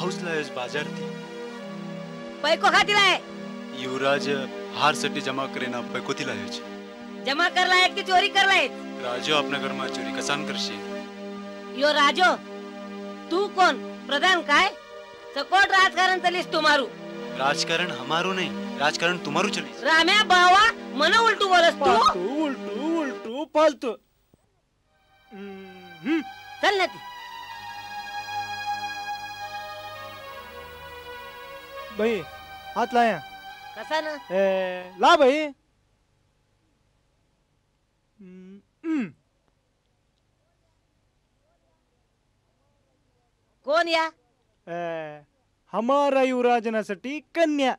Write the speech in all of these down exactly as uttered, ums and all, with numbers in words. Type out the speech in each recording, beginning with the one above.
House लायस बाजार थी पैको खाती लाए युवराज हार सट्टी जमा करे ना पैको थी लायो छे जमा कर लायत की चोरी कर लायत राजो अपना घर में चोरी कसान करशे यो राजो तू कोण प्रधान काय सकोट राजकारण चलीस तुम्हारू राजकारण हमारू नहीं राजकारण तुम्हारू चलीस राम्या बावा मन उलटू बोलस तू उलटू उलटू फालतू चल नती भाई हाथ लाया कसा ना ए, ला भाई कोण या ए, हमारा युवराजनासाठी कन्या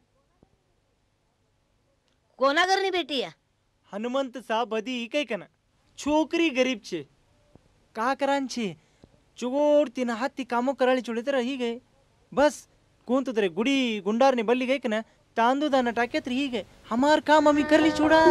कोणा घरनी बेटी या हनुमंत साहब बदी काय कना छोकरी गरीब छे का करांचे चोर तीन हाथी कामो कराळी छोडे तर ही गए बस कोण तो तरे गुडी गुंडार ने बल्ली गए कना तांदू दाना टाके तर ही गए हमार काम अमी करली छोड़ा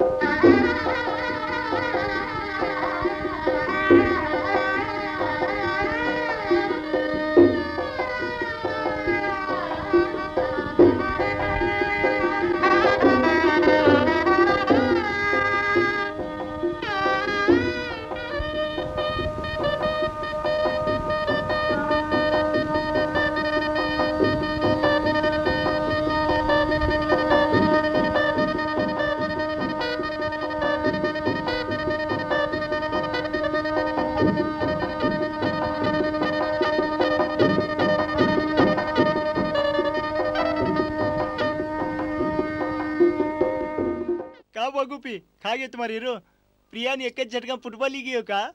गुपी खा गए तुम्हारी हीरो प्रिया ने एक झटका फुटबॉल ही गयो का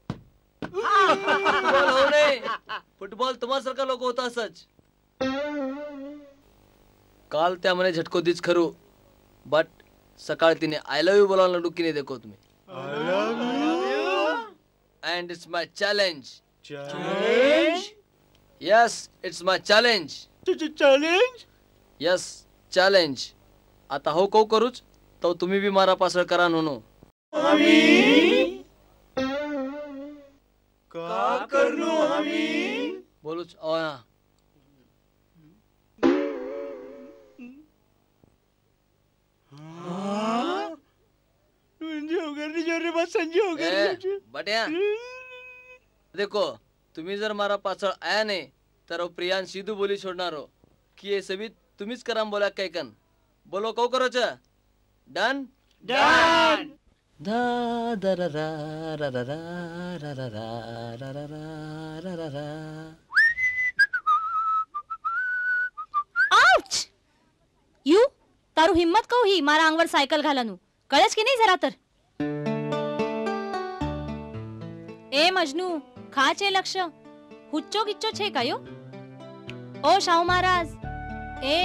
फुटबॉल हो रे फुटबॉल तुम्हासारखा लोक होता सच काल त्या म्हणे झटको दीच खरू बट सकाळ तिने आय लव्ह यू बोलायला डुकीने देखो तुम्ही I love you and it's my challenge challenge yes it's my challenge challenge yes challenge आता हो को करूच तो तुम्ही भी मारा पासळ करा नोनो हमी का करनो हमी बोलूच ओया संजोग रे बस संजोग बट्या देखो तुम्ही जर मारा पासळ आया नाही तर प्रियान सीधू बोली छोड़णार हो कि ये सभी तुम्हीच कराम बोला काय कन बोलो को करो चा डन डन दा दा रा रा रा रा रा रा रा रा रा रा रा आउच यू तारू हिम्मत कहू ही मारा आंगवर सायकल घालानू कळेच की नहीं जरा तर ए मजनू खा छे लक्ष हुच्चो किच्चो छे कायो ओ शाहू महाराज ए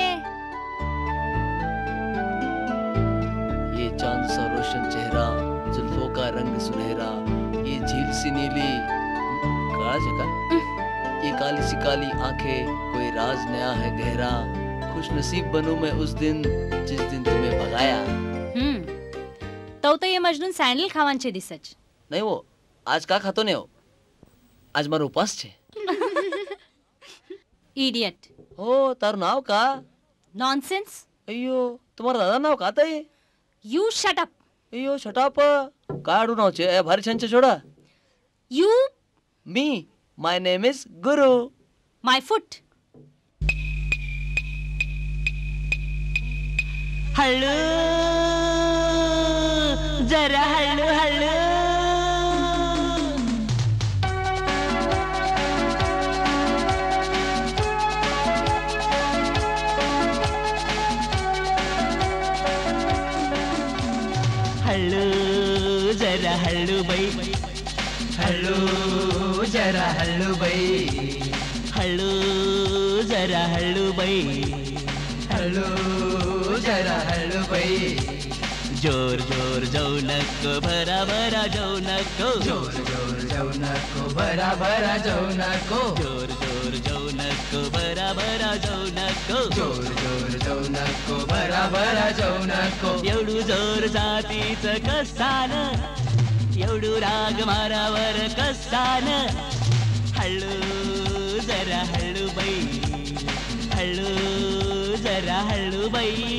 ये चांद सा रोशन चेहरा जुल्फों का रंग सुनहरा ये झील सी नीली काला जगह ये काली सी काली आंखें कोई राज नया है गहरा खुश नसीब बनूं मैं उस दिन जिस दिन तुम्हें भगाया हम्म तो तो ये मजनून सैंडल खावान छे दिसच नहीं वो आज का खातो नहीं हो आज मारो उपास छे इडियट ओ तार नाव का नॉनसेंस अयो तुम्हारा दादा नाव का था ये यू शट अप अयो शट अप काडू नाव छे ए भारी छंचे छोड़ा you me my name is Guru my foot हळू जरा हळू हळू हळू जरा हळू बाई हळू जरा हळू बाई हळू जरा हळू बाई हळू जरा हळू बाई जोर जोर जाऊ नको भरा भरा जाऊ नको जोर जोर जाऊ नको भरा भरा जाऊ नको जोर जोर जाऊ नको भरा भरा जाऊ नको जोर जोर जाऊ नको भरा भरा जाऊ नको एवढू जोर जातीच कसान एवढू राग मारावर कसान हळू जरा हळू बाई हळू जरा हळू बाई.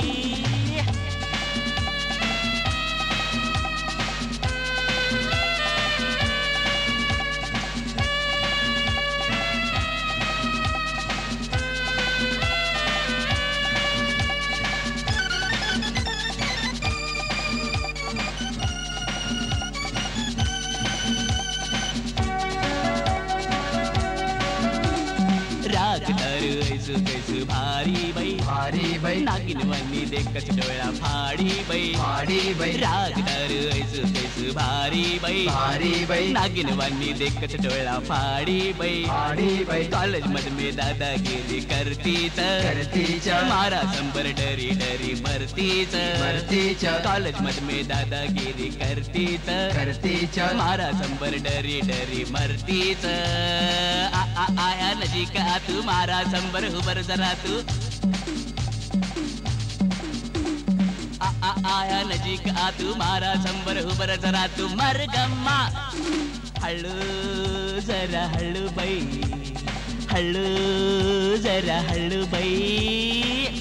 ऐसू कैसू भारी बाई भारी बाई नागिन वनी देखच डोळा फाडी बाई फाडी बाई रागदार ऐसू कैसू भारी बाई भारी बाई नागिन वनी देखच डोळा फाडी बाई फाडी बाई कॉलेज मध्ये में दादागिरी करतीच करतीच मारा संबर डरी डरी मरतीच मरतीच कॉलेज मध्ये में दादागिरी करतीच करतीच मारा संबर डरी डरी मरतीच. आ आ आया नजीक आ तू मारा संबर हुबर जरा तू. आ आ आया नजीक आ तू मारा संबर हुबर जरा तू. मर गम्मा हळू जरा हळू बाई हळू जरा हळू बाई.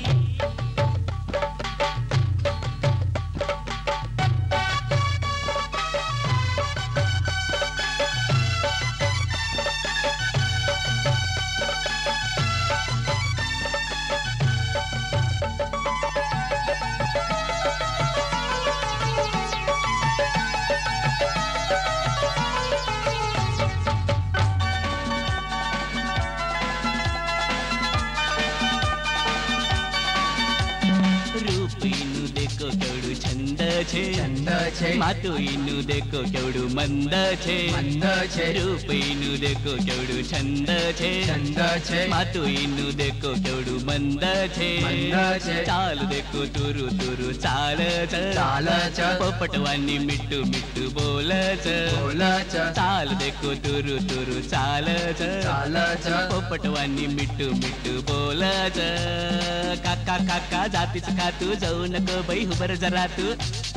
छंद छे मातुईनु देखो केवडू मंद छे मंद छे रूपईनु देखो केवडू छंद छे छंद छे मातुईनु देखो केवडू मंद छे मंद छे चाल देखो तुरु तुरु चाल चाल पोपटवानी मिट्टू मिट्टू बोलच बोलच चाल देखो तुरु तुरु चाल चाल पोपटवानी मिट्टू मिट्टू बोलच. काका काका जातीच का तू जाऊ नको बाई हुबर जरा तू.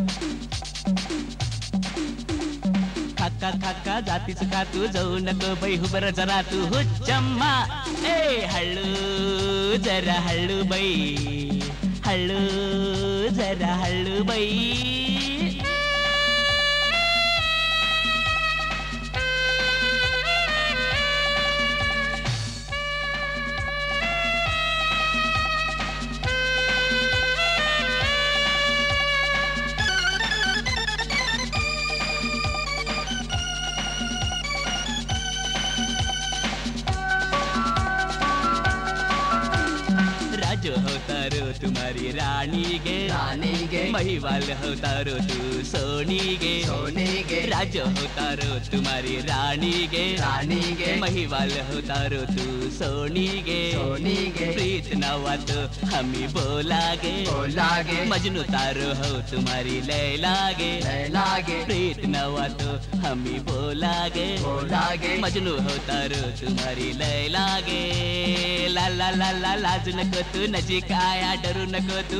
काका काका जातीच का तू जाऊ नको बाई हुबर जरा तू. हुच्चम्मा ए हळू जरा हळू बाई हळू जरा हळू बाई. राजू होता रो तुम्हारी रानी गे रानी गे महिवाल होता रो तू सोनी गे सोनी गे राजू होता रो तुम्हारी रानी गे रानी गे महिवाल होता रो तू सोनी गे सोनी गे प्रीत नवा तो हमी बोला गे बोला गे मजनू तारो हो तुम्हारी लैला गे लैला गे प्रीत नवा तो हमी बोला गे बोला गे मजनू होता रो तुम्हारी लैला गे. ला ला ला ला लाजू नको तू नजीक आया डरू नको तू.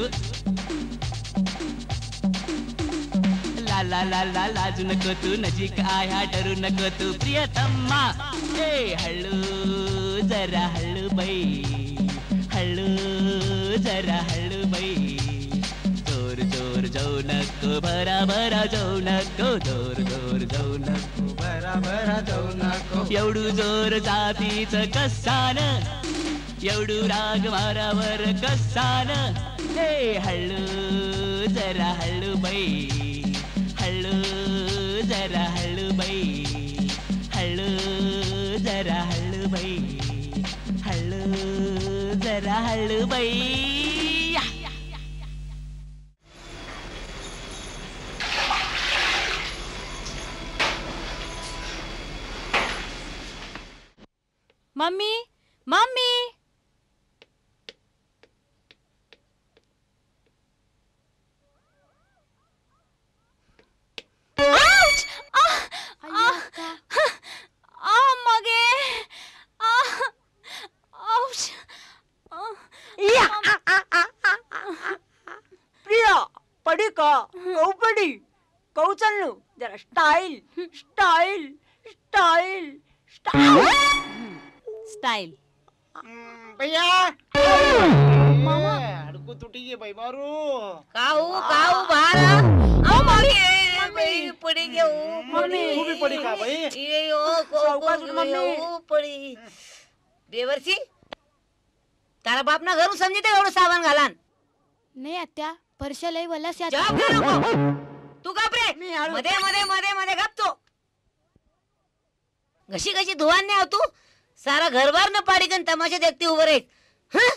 ला ला ला ला लाजू नको तू नजीक आया डरू नको तू. प्रियतम्मा ए हळू जरा हळू बाई हळू जरा हळू बाई. जोर जोर जाऊ नको भरा भरा जाऊ नको जोर जोर जाऊ नको भरा भरा जाऊ नको. एवढू जोर जातीच कसान एवढू राग मारावर कसान. हे हळू जरा हळू बाई हळू जरा हळू बाई हळू जरा हळू बाई हळू जरा हळू बाई. Mummy mummy ouch! आ! आ! आ, मगे! आ! आउच! आ! या! प्रिया पडी का कौ पडी कौ चलनु जरा style style style style style भैया मामा अडकू तुटी गे भाई मारू काऊ काऊ बारा आओ मम्मी मम्मी पड़ी गयो मम्मी तू भी पड़ी का भाई ये ओ को को मम्मी पड़ी बेवरसी तारा बाप ना घरू समजी ते एवढं साबण घालान नाही आत्या परशा लय वला जवाब दे नको तू गप रे मध्ये मध्ये मध्ये मध्ये गप तो घशी घशी धुवान नाही तू सारा घरबार न पाडी गन तमाशा देखती उभं रे हं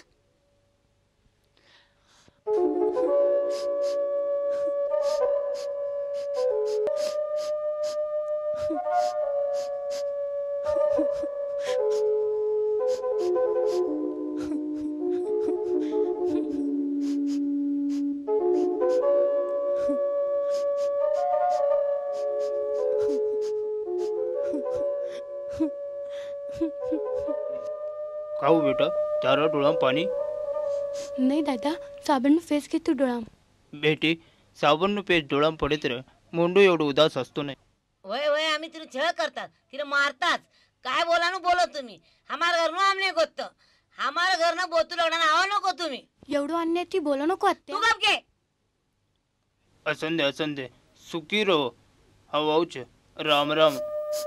खाऊ बेटा तारा डोळाम पाणी नाही दादा साबण फेस घेतो डोळा बेटी साबण पेज डोळाम पडत रे मोंडू एवढं उदास असतो नाही वय वय आम्ही तिला छळ करतात तिला मारतात काय बोलानो बोलो तुम्ही हमार घर नो आमने गोत्त हमार घर न बोतू लढा आवा नको तुम्ही एवढं अन्याय ती बोलू नको आत्या तू गप घे असंदे असंदे सुखी रहो हवाऊच राम राम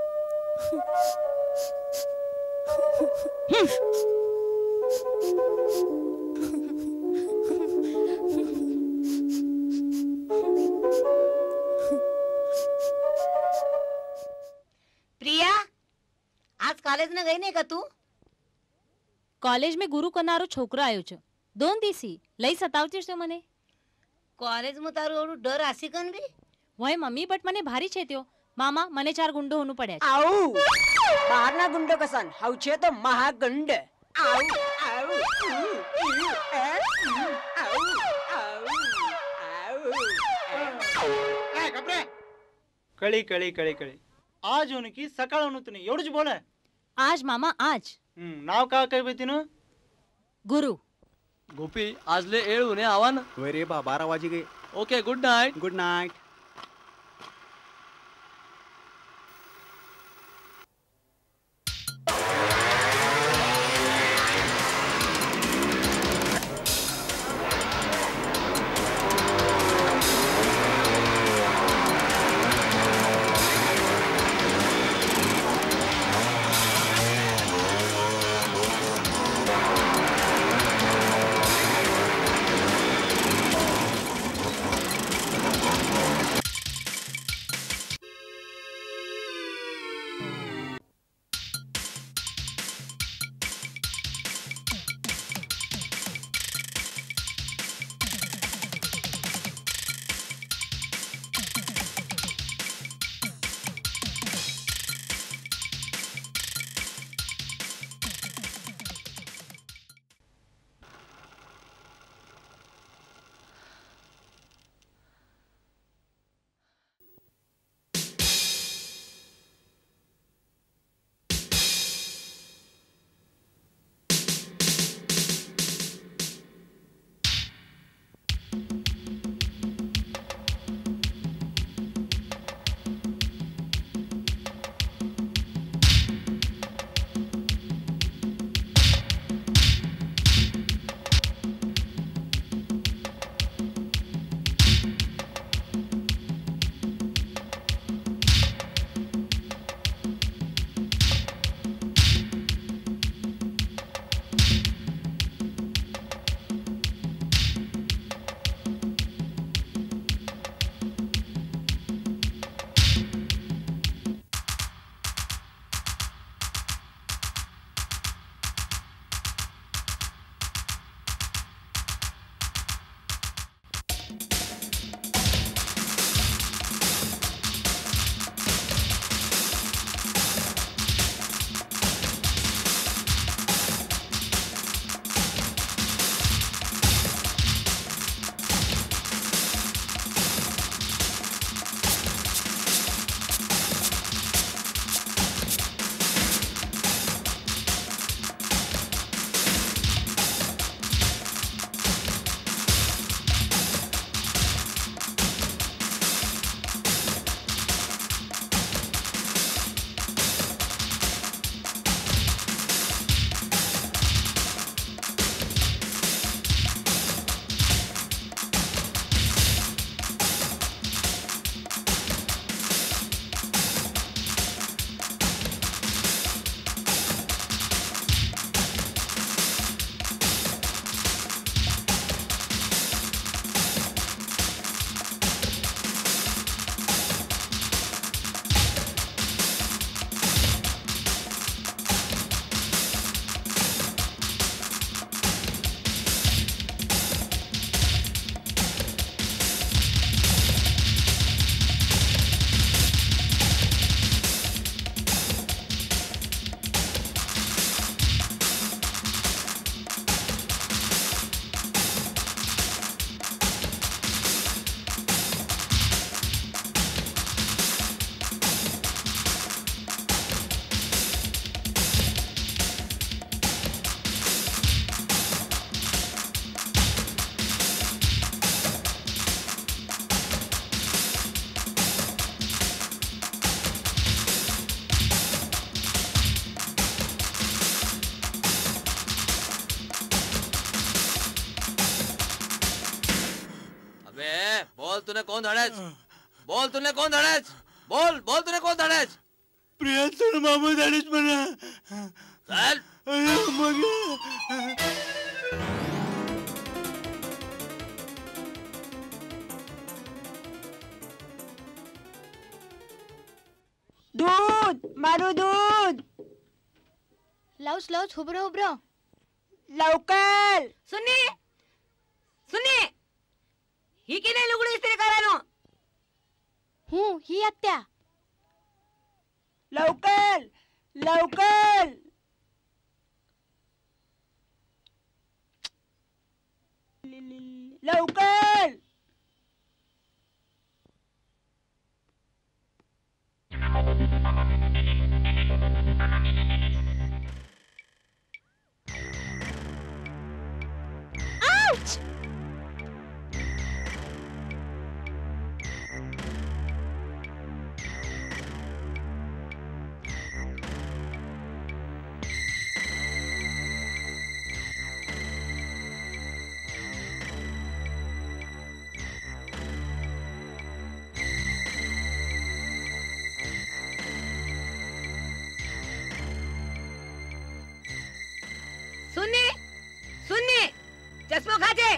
प्रिया आज कॉलेज न गई नहीं का तू कॉलेज में गुरु कनारो छोकरो आयो छ दोन दिसी लई सतावती છે મને कॉलेज में तारू एवढું डर आसी कन बी વય મમ્મી બટ મને ભારી છે ત્યો મામા મને ચાર ગુંડો હોનું પડ્યા છે આઉ બહારના ગુંડો કસન હાઉ છે તો મહાગંડ આઉ આઉ આઉ આઉ कळी कळी कळी कळी आज होन की सकाळ होन तुम्ही एवढंच बोला આજ મામા આજ हम्म नाव का काय बेतीन गुरु गोपी आजले येळ होणे आव्हान वय रे बा बारा वाजे गे okay good night good night तूने कौन धाड़ेच? बोल तूने कौन धाड़ेच? बोल बोल तूने कौन धाड़ेच? प्रियांतून मामा धाडेच म्हणा. चल. मग दूध मारू दूध लावच लावच हुबरं हुबरं. लवकर. सुनी सुनी ही की नाही लुगडी इस्त्री करायला. हूं ही आत्या. लवकर लवकर. लवकर. Ouch! सुनी सुनी चष्मा खाते.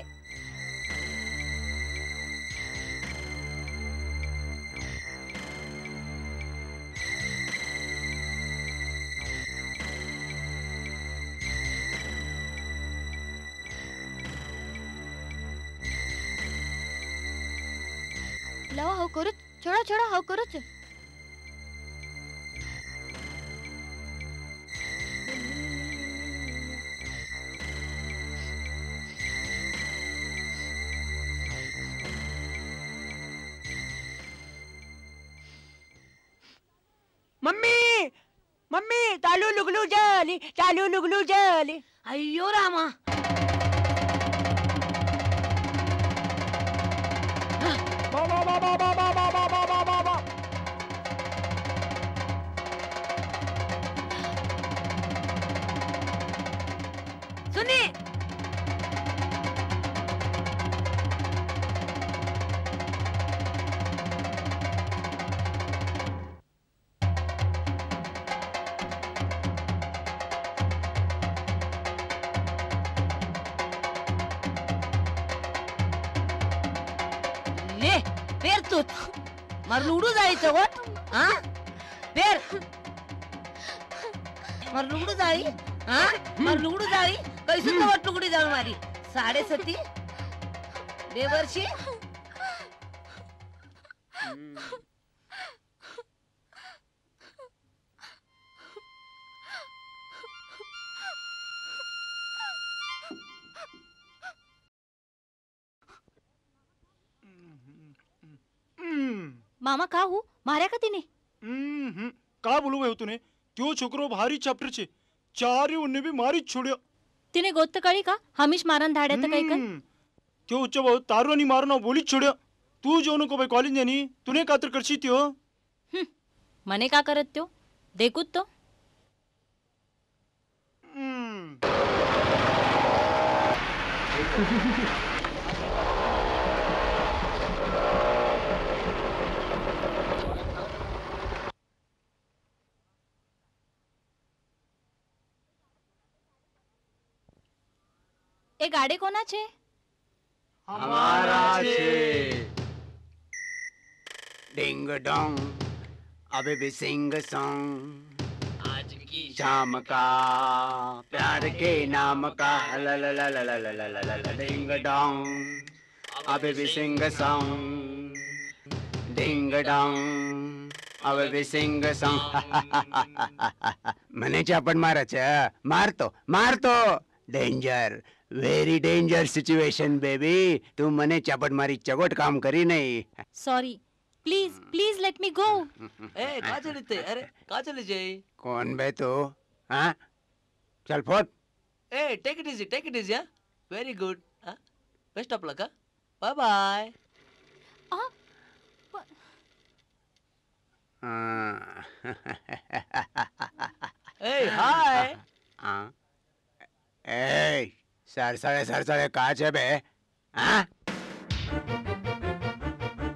लावा हो करूच. छोडा छोडा हो करूच. मम्मी मम्मी चालू लुगलू झाली चालू लुगलू झाली. अय्यो रामा. बा बा बा बा बा बा बा बा बा बा बा. सुनी ले फेर तू मार लुगडू जायचं वट. हा फेर मार लुगडू जाळी. हा मार लुगडू जाळी कैसून वट लुगडी जाळ मारी. साडे सती देवर्षी. मामा का हूँ मार्या का तिने? हम्म का बोलू भाई तूने त्यो छोकरो भारी चॅप्टर छे. चार उन्ने भी मारी छोड्यो. तिने गोत्त कळी का हमीश मारन धाड्या तर काही कर. हम्म. त्यो उच्च भाऊ तारू आणि मारू ना बोली छोड्यो. तू जेवू नको बाई कॉलेज जानी. तूने का तर करशी त्यो. मने का करत त्यो देखूत तो. ए गाडे कोणा छे? हमारा छे. डिंग डोंग अबे भी सिंग सॉन्ग. आज की शाम का प्यार के नाम का ला ला ला ला ला ला ला ला ला ला डिंग डोंग अबे भी सिंग सॉन्ग. डिंग डोंग अबे भी सिंग सॉन्ग. મને ચાપડ મારે છે. મારતો મારતો. Danger very danger situation baby. તું મને ચાપડ મારી ચગોટ કામ કરી નહીં. Sorry please please let me go. ए कहाँ चली थे? अरे कहाँ चली जाई? कौन बे तू? हाँ चल फोट. ए take it easy take it easy. Very good. Best of luck. Bye bye. ए हाय. ए सरसळे सरसळे का છે बे? हाँ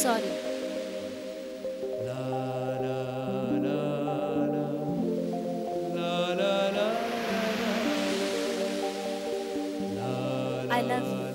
सॉरी. I love you.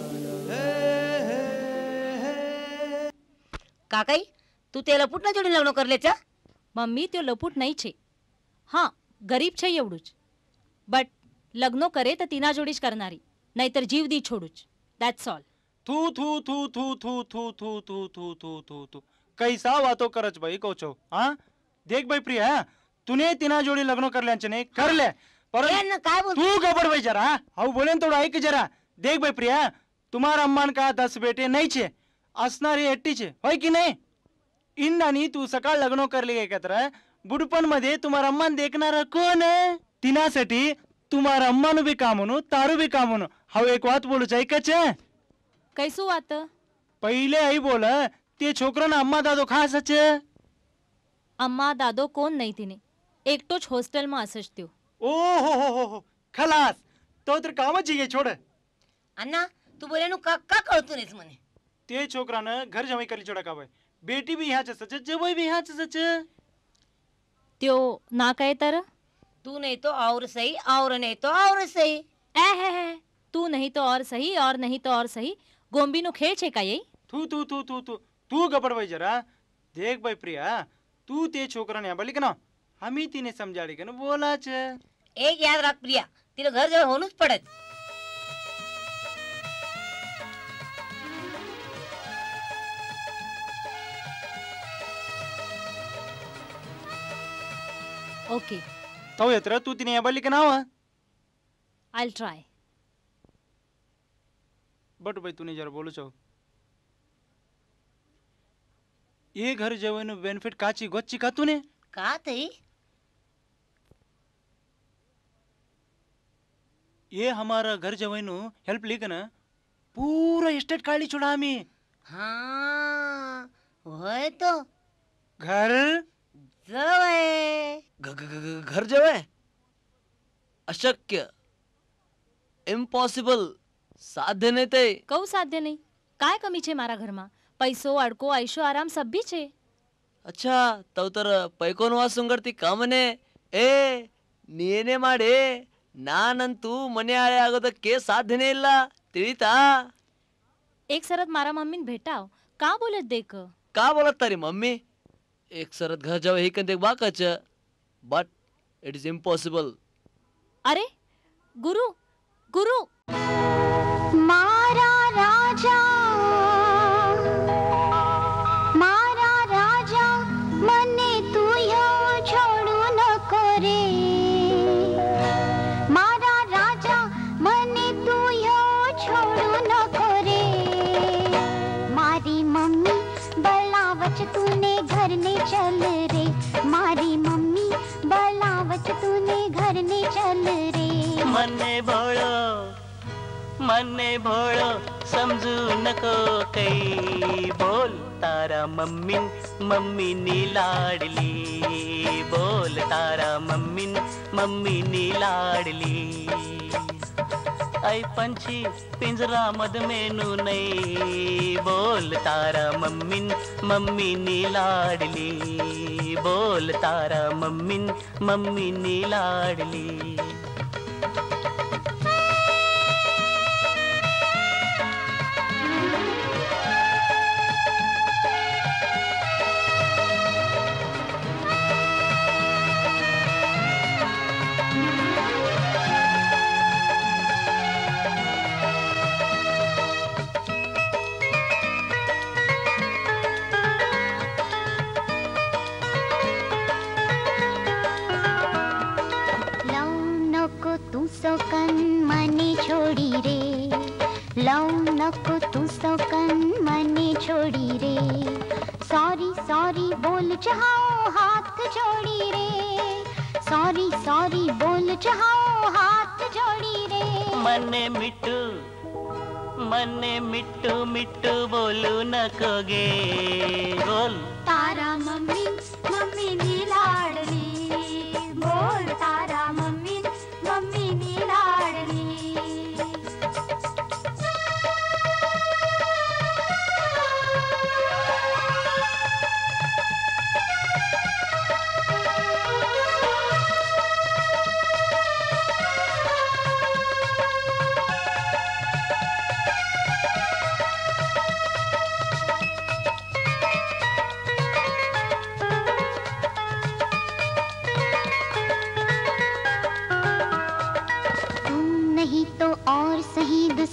કાકાઈ તું તે લપુટના જોડે લગ્ન કરી લે છે? મમ્મી તે લપુટ નહીં છે. હા ગરીબ છે એવડું જ, બટ લગ્નો કરે તો તેના જોડે જ કરનારી, નહીતર જીવ દી છોડું જ. That's all. થू थू थू थू थू थू थू थू थू थू थू थू कैसा वातो करच भाई કહો છો? હા દેખ ભાઈ પ્રિયા, તુને તેના જોડે લગ્ન કરલ્યા છે ને કર લે, पर तू गबड़ भाई जरा. हाँ बोले थोड़ा ऐक जरा. देख भाई प्रिया, तुम्हारा अम्मान का दस बेटे नहीं छे, असणारी एट्टी छे, होय की नाही? इंदानी तू सकाळ लग्न करले एकत्र बुडपण मध्ये तुम्हारा अम्मान देखणार कोण? तिनासाठी तुम्हारा अम्मानु बी कामनु तारू बी कामनु. हाव एक वात बोलू चाही कच कैसू वात? पहिले आई बोल, ते छोकराना अम्मा दादो खास छे. अम्मा दादो कोण नाही तिने, एकटो ज હોસ્ટેલમાં હશે જ ત્યો. ओहो हो हो हो खलास तो तर कामच आहे. छोड अण्णा तू बोले नु का का कळतो नाहीस म्हणे. ते छोकरानं घर जमाई करली छोडा का भाई. बेटी भी ह्याच सच, जवई भी ह्याच सच. त्यो ना कहे तर तू नहीं तो और सही, और नहीं तो और सही. ए है है तू नहीं तो और सही, और नहीं तो और सही. गोंबी नो खेळ छे का यही? तू तू तू तू तू तू गबड भाई जरा. देख भाई प्रिया, तू ते छोकराने या बोली का ना, आम्ही तिने समजाडी का ना बोलाच. एक याद राख प्रिया, तिला घर जवळ होणूच पडत. ओके तो येत्र तू तिने या बोली का नाव. I will try. बट भाई तूने जरा बोलू चाहो. ये घर जवळ बेनिफिट काची गोची का तूने? का तई? ये हमारा घर जवैनु हेल्प ली ना, पूरा एस्टेट काढली छोड़ा आम्ही. हाँ होय तो घर जवळ. घर जवळ? अशक्य, इम्पॉसिबल, साध्य नहीं ते. कहू साध्य नहीं. काय कमी छे मारा घरमा? पैसो अडको आयशो आराम सब भी छे. अच्छा तव तर पैकोन वासुंगरती कामने ए ನೀನೇ ಮಾಡಿ ನಾನಂತೂ ಮನೆ ಆಳೆ ಆಗೋದ के ಸಾಧ್ಯನೇ ಇಲ್ಲ ತಿಳಿತಾ. एक सरत मारा मम्मीन भेटाव. का बोलत देख? का बोलत तारी मम्मी? एक सरत घर जावे ही कंते बाकच, बट इट इज इम्पॉसिबल. अरे गुरु गुरु मारा राजा मारा राजा मने तू यो छोड़ू नको रे. मारा राजा मने तू यो छोड़ू नको रे. मारी मम्मी बलावच तूने घर ने चल रे. मारी मम्मी बलावच तूने घर ने चल रे. मने भोळो मने भोळो समजू नको काही. बोल तारा मम्मी मम्मी नी लाडली. बोल तारा मम्मी मम्मी नी लाडली. ऐ पंछी पिंजरा मध मेनू नहीं. बोल तारा मम्मी मम्मी नी लाडली. बोल तारा मम्मी मम्मी नी लाडली. सौकन मने छोड़ी रे. लव नको तू सौकन मने छोड़ी रे. सॉरी सॉरी बोल चाहो हाथ जोड़ी रे. सॉरी सॉरी बोल चाहो हाथ जोड़ी रे. मने मिट्टू मने मिट्टू मिट्टू बोलू नकोगे. बोल तारा मम्मी मम्मी नी लाडली. बोल तारा मम्मी मम्मी नी लाडली.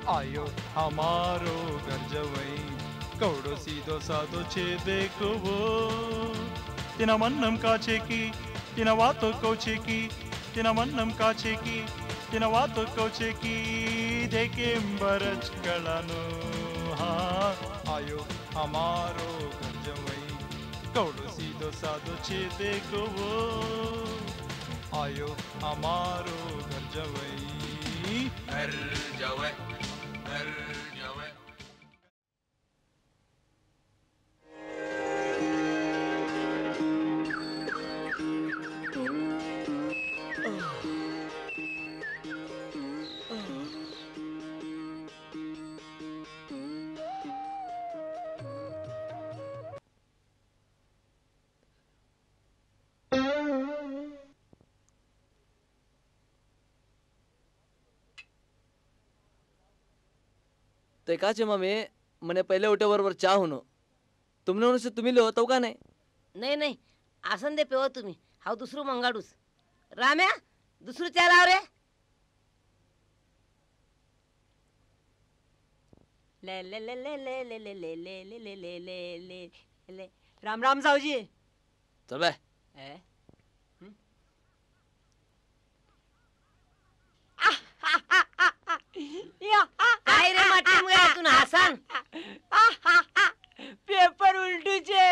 आयो हमारो घर जवई कौड़ो सीधो साधो छे देखो वो तिना मन्नम काचे की तिना वातो कोचे की तिना मन्नम काचे की तिना वातो कोचे की देखे बरच कलानो हाँ आयो हमारो घर जवई कौड़ो सीधो साधो छे देखो वो आयो हमारो घर जवई घर जवै घर जवै ते का चे मामे मने पहिले उठे बरोबर चहा होनो तुमने उनसे तुम्ही लो तो का नाही नाही नाही आसन दे पेव तुम्ही हाव दुसरं मंगाडूस राम्या दुसरं चहा लाव रे ले ले ले ले ले ले ले ले ले ले ले ले ले ले ले राम राम सावजी चल बे काय रे माटी मुया तू हसान पेपर उलटू छे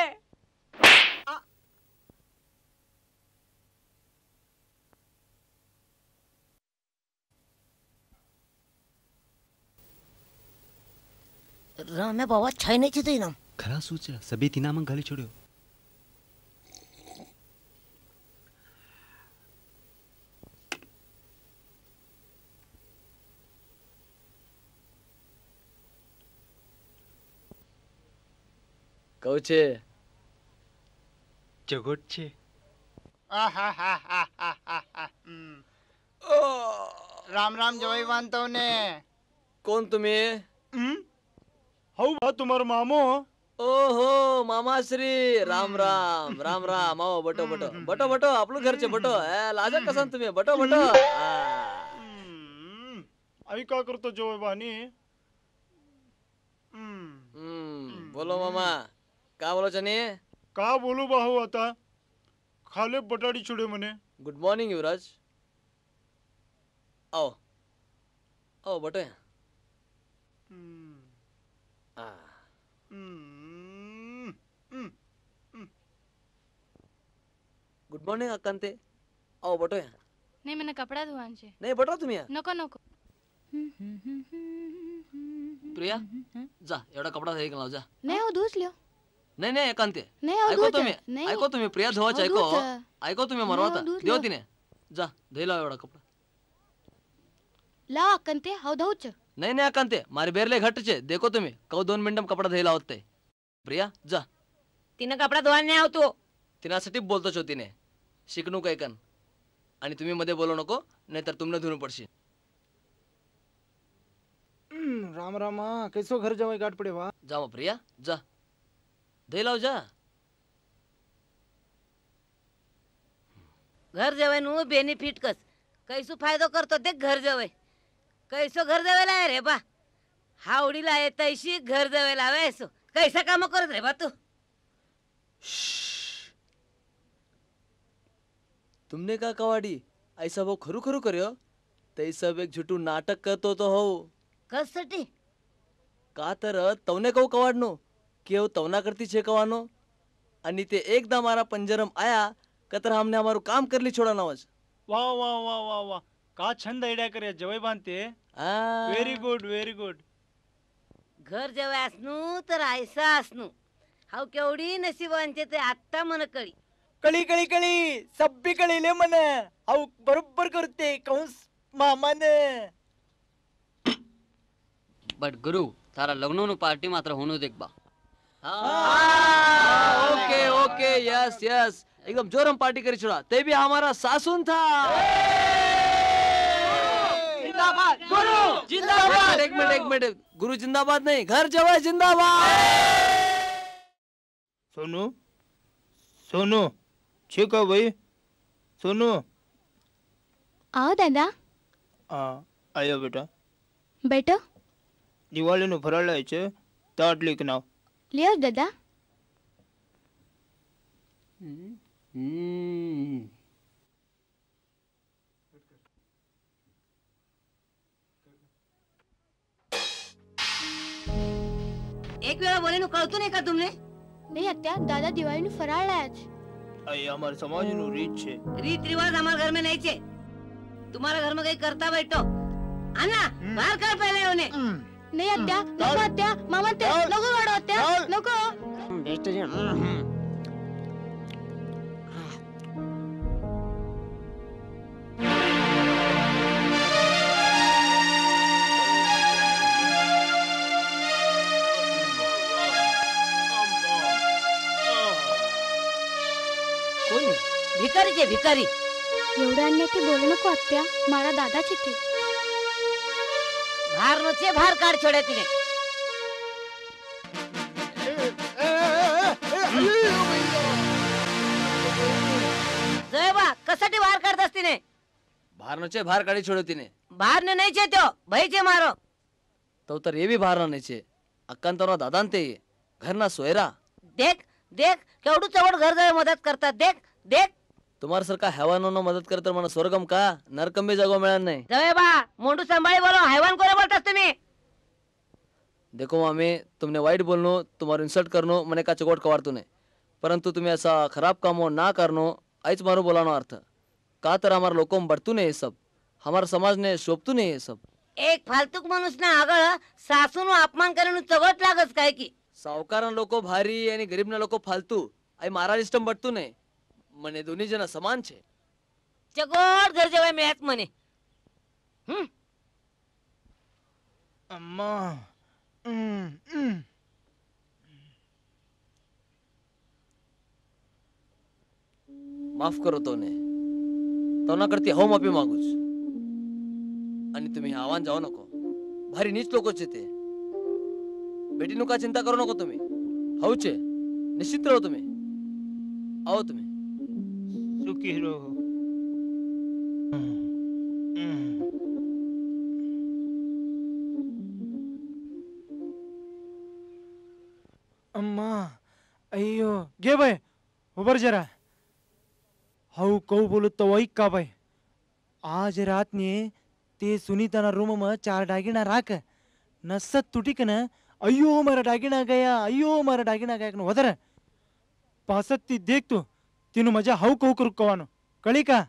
राम्या बाबा छैनची तो इनाम खरा सूच सभी तिना मग घाली छोड्यो कहू छे जगोट छे राम राम जवाई बांधतो ने कोण तुम्ही हाऊ बा तुम्हार मामो ओहो मामाश्री राम राम राम राम आओ बटो बटो बटो बटो आपलं घरचे बटो ए, लाजा कसा तुम्ही बटो बटो आई का करतो जो बानी हम्म बोलो मामा का बोलो चनी का बोलू बाहू आता खाले बटाडी छुडे मने गुड मॉर्निंग युवराज आओ आओ बटो यहाँ गुड मॉर्निंग अक्कांते आओ बटो यहाँ नाही મને કપડા ધોવાન છે नहीं बटो तुम्ही यहाँ नको नको प्रिया जा एवढा कपडा हे लाव जा नाही हो धुस ल्यो नाही नाही एकांते नाही हो ऐको धुच तुम्ही नाही ऐको तुम्ही प्रिया धुवाच हो, ऐको धुच. ऐको तुम्ही नाही, मरवाता हो, धुच देव लो. तिने जा धुई लाव एवढा कपडा लाव अक्कंते हाव धुच नाही नाही अकांते मारे बेरले घट छे देखो तुम्ही कव दोन मिनिटं कपडा धुई लावत ते प्रिया जा तिनं कपडा धुवायला नाही आवतो तिनासाठी बोलतोच हो तिने शिकणू काय कन आणि तुम्ही मध्ये बोलू नको नाहीतर तुमने धुणं पडशी राम रामा कैसो घर जवाई गाठ पडे वा जा मग प्रिया जा धुई लाव जा घर जवळ नु बेनिफिट कस कैसो फायदो करतो ते घर जवळ कैसो घर जवळ आहे रे बा हावडीला आहे तैशी घर जवळ लावायसो कैसा काम करत रे बा तू तुमने का कवाडी ऐसा वो खरू खरू करियो तै सब एक झुटू नाटक करतो तो हो कससाठी का तर तवने कहू कवाडनो केव तवना करती छे कवानो आणि ते एकदा मारा पंजरम आया कतर हमने हमारू काम करली छोड़ा नवज वा वा वा वा वा का छंद आयडिया करे जवाई बांधते व्हेरी गुड व्हेरी गुड घर जवळ असनू तर ऐसा असनू हाव केवढी नशिबांचे ते आत्ता मन कळी कळी कळी कळी सब्बी कळीले मन हाऊ बरोबर करते कंस मामान बट गुरु तारा लग्नों पार्टी मात्र होनो देख बा ओके ओके यस यस एकदम जोरम पार्टी करी छोड़ा ते भी हमारा सासुन था जिंदाबाद गुरु जिंदाबाद एक मिनट एक मिनट गुरु जिंदाबाद नहीं घर जवाई जिंदाबाद सोनू सोनू ठीक है भाई सोनू आओ दादा हाँ आयो बेटा बेटो દિવાળીનું ફરાળ લાય છે તાટ લીક નાવ લ્યો દાદા. एक वेळा बोलेનું कळતું नाही का तुमने? નહીં અત્યા દાદા દિવાળીનું ફરાળ લાયા છે. એ અમારા સમાજનું રીત છે. રીત रिवाज हमारे घर में नहीं छे. तुम्हारा घर में कहीं करता बैठो. अन्ना बाहर कर पहले उन्हें. નહીં અત્યા नको અત્યા મામા તે नको काढो અત્या नको. बेस्ट છે. भिकारी छे भिकारी. एवढ्या अन्यायથી બોલો नको અત્યા મારા દાદા છે તે. बाहर नो छे बाहर काढ छोड़े तिने. जयबा कसाठी बाहेर काढतास तिने? बाहेर नो छे बाहेर काढी छोड्यो तिने. बाहेर ने नाही छे त्यो भई छे मारो. तो तर એ બી બહાર નહીં છે. અક્કાન તારો દાદા ને તે ઘરના સોયરા. देख देख केवढू चवड घर जावे मदत करतात. देख देख तुम्हारा सरका हैवानों मदत करे तर मला स्वर्गम का नरकम भी जगह मिळणार नाही. जयबा मोंडू संभाळी बोलो. हैवान कोरे बोलतास तुम्ही? देखो मामी तुमने वाईट बोलनो तुम्हारा इंसल्ट करनो मने का चकोट कवारतो नहीं. परंतु तुम्हें ऐसा खराब कामो ना करनो आईच मारो बोलानो अर्थ का तर हमारे लोकों में बढ़तू नहीं ये सब. हमारे समाज ने शोभतू नहीं ये सब. एक फालतूक माणूस ना आगळ सासूनो अपमान करून चवट लागस काय की. सावकारां लोको भारी आणि गरीब ना लोको फालतू आई मारा सिस्टम बढ़तू नहीं. मने दोन्ही जना समान छे. चकोट घर जेवाय मिळत म्हणे. हम्म अम्मा माफ करो तो ने तो ना करती हो माफी मागूच. आणि तुम्ही आव्हान जाऊ नको. भारी नीच लोकोच ते. बेटीनु का चिंता करू नको तुम्ही. हौचे निश्चित रहो तुम्ही. आओ तुम्ही सुखी रहो. अम्मा अय्यो घे बाय उबर जरा. हाऊ कहू बोलत तो ऐक का बाय. आज रातने ते सुनीताना रूम में चार डागिना राख नसत तुटीक न अय्यो मारा डागिना गया अय्यो मारा डागिना गया वदर पासत ती देख तू तीनु मजा हाऊ कहू करू कवानो कळी का.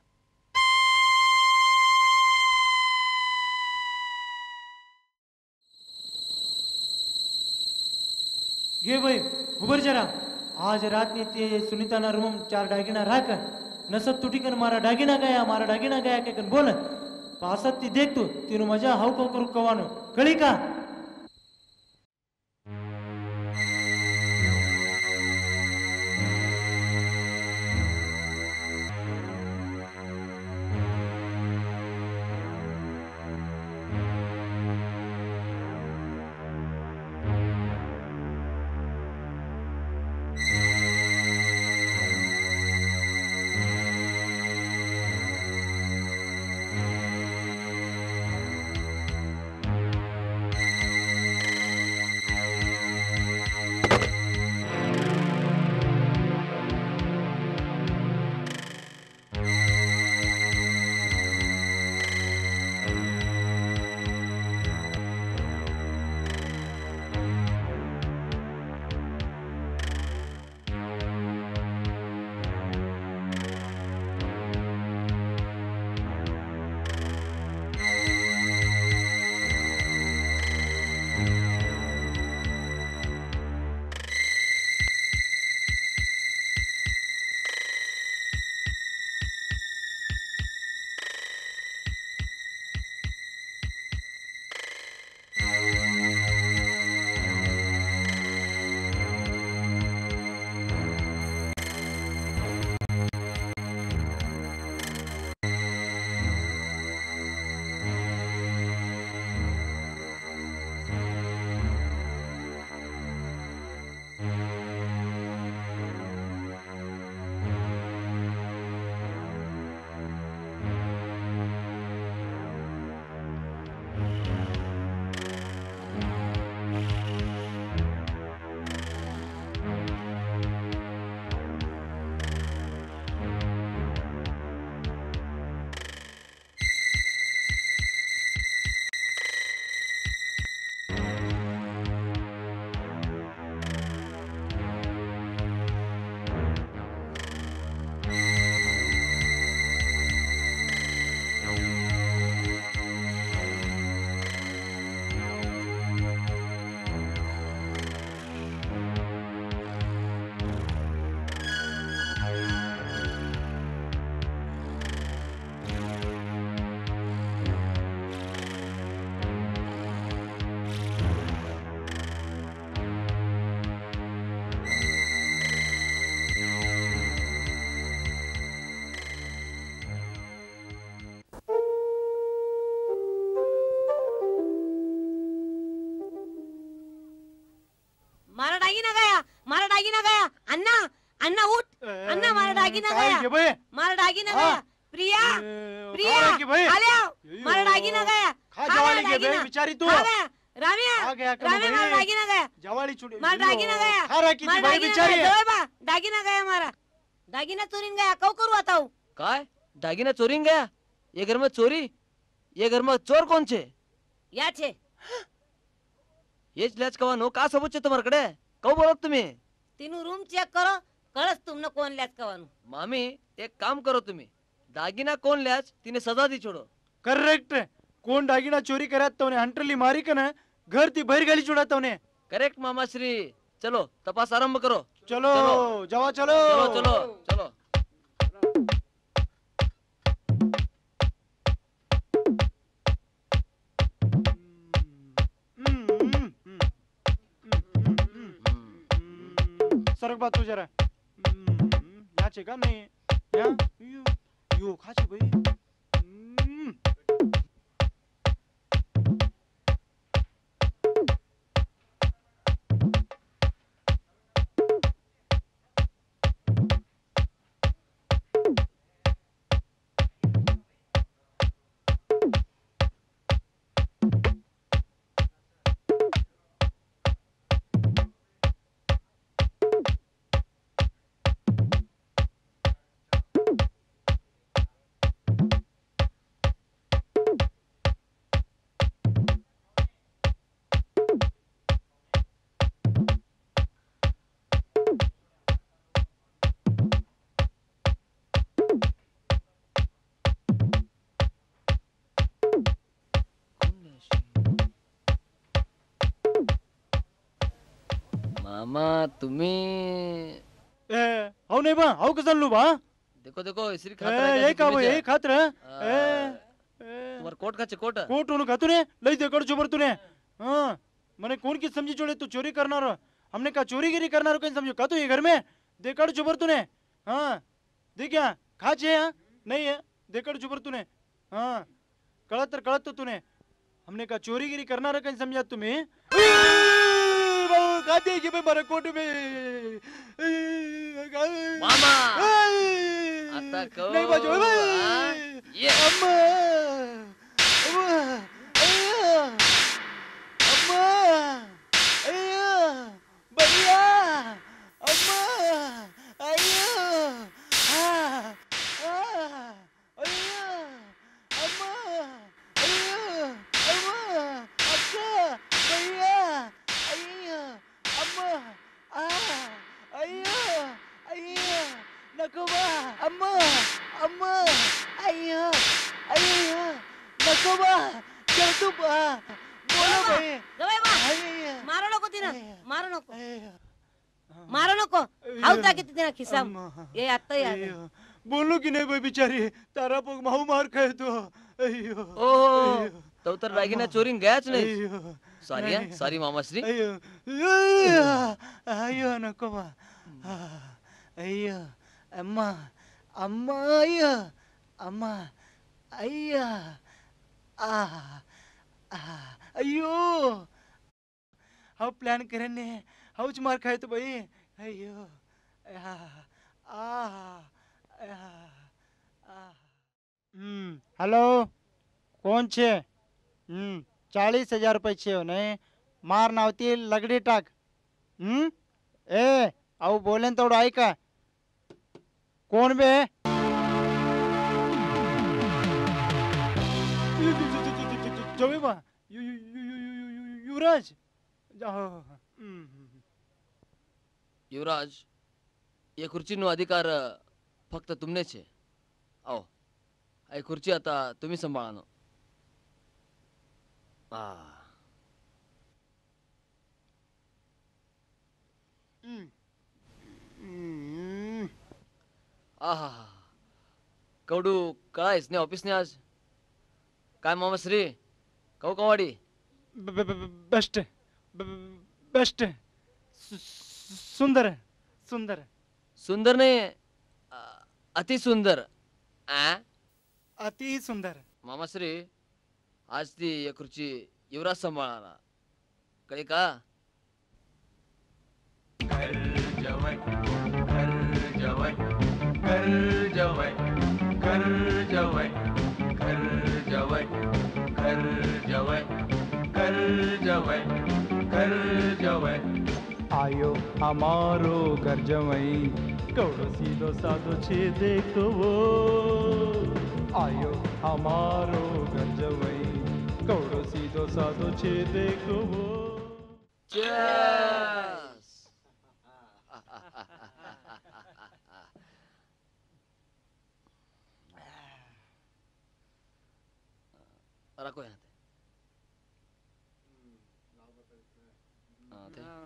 घे बाई उबर जरा. आज रातने ते सुनीताना रूम चार डागिना राख नसत तुटीकन मारा डागिना गया मारा डागिना गया के बोल पासत ती देख तू तीनु मजा हाऊ कहू करू कवानो कळी का. अन्ना उठ, अन्ना मारा दागिना काय गया, के बे? मारा दागिना हाँ। गया, प्रिया प्रिया काय के बे? आले आओ, मारा दागिना गया, खा खा जवाली गया के बे, दागिना, बिचारी तू। खा गया, रामिया खा गया कनो रामिया बे? मारा दागिना गया, जवाली छुड़ी मारा दागिना गया, खा रहा की मारा थी भाई दागिना बिचारी गया, जवळ बा दागिना गया मारा, दागिना चोरीन गया, कौ करू आता हूँ काय दागिना चोरीन गया? ये घर में चोरी? ये घर में चोर कौन छे? या छे हेच लॅच कवानो का सबूत छे तुम्हारकडे? कौ बोलत तुम्ही? तीनू रूम चेक करो, कळस तुमने कोण लॅच कवानू. मामी एक काम करो तुम्ही, दागिना कोण लॅच तिने सजा दी छोड़ो. करेक्ट. कोण दागिना चोरी करत तवने हंटरली मारी का ना घर ती बाहेर गाली चुड़ा तवने. करेक्ट मामाश्री. चलो तपास आरंभ करो. चलो चलो जावा चलो चलो चलो चलो. सरक बात तू जरा. याचे का नाही या यो यो खाचे भाई. मामा तुम्ही ए हाउ नाही बा हाउ कसं लू बा. देखो देखो इसरी ए खातर ये का बा ये खातर ए तुम्हार कोट का कोट कोट उन खातू ने लई दे कर चोबर तूने. हां मने कोण की समझी छोड़े तू चोरी करनार. हमने का चोरीगिरी करनार कहीं समझो का तू ये घर में देकड़ चोबर तूने. हां देख क्या खाचे है नहीं है देकड़ चोबर तूने. हां कळत तर कळत तो तूने. हमने का चोरीगिरी करनार कहीं समझा तुम्ही. खाते की बे मारा कोट में मामा आता को नहीं बाजो ये अम्मा अम्मा अम्मा अय्या बढ़िया अम्मा अय्या हाँ हाँ अय्या अम्मा अय्या अम्मा अच्छा भैया अय्या अम्मा आ अय्या अय्या नको बा अम्मा अम्मा अय्या अय्या नको बा करतो बा बोलो भाई जवळ बा मारो नको तिनं मारो नको मारो नको हाऊ टाकी तिनं खिसा ये आता या बोलो की नाही भाई बिचारी तारा पग माऊ मार खाय तो. अय्यो ओ तो तर दागिना चोरीन गयाच नाही. सॉरी हा सॉरी मामाश्री. अय्यो अय्यो नको बा अय्यो अम्मा अम्मा अय्यो अम्मा अय्या आ अय्यो हाउ प्लान करने हाउच मार खाय तो भाई. अय्यो आ आ हम्म हेलो कोण छे. हम्म चाळीस हजार रुपये छे हो नाही मार नावती लगडी टाक. हम्म ए अहो बोलेन तेवढं ऐका. कोण बे जवळ बा युवराज. युवराज ये खुर्चीनो अधिकार फक्त तुमने छे. आओ आई खुर्ची आता तुम्ही सांभाळानो. आ आहा कवडू कळायस ने ऑफिस ने आज काय मामाश्री कौ कवाडी बेस्ट बेस्ट सुंदर सुंदर सुंदर नाही अति सुंदर. आ अति सुंदर मामाश्री आज ती एक खुर्ची युवराज सांभाळणार कळे का. घर जवळ घर जवै घर जवै घर जवै घर जवै घर जवै घर जवै घर जवै आयो हमारो घर जवई कौड़ो सीधो साधो छे देखो वो आयो हमारो घर जवई कौड़ो सीधो साधो छे देखो वो Cheers! रखो यहाँ पे हाँ,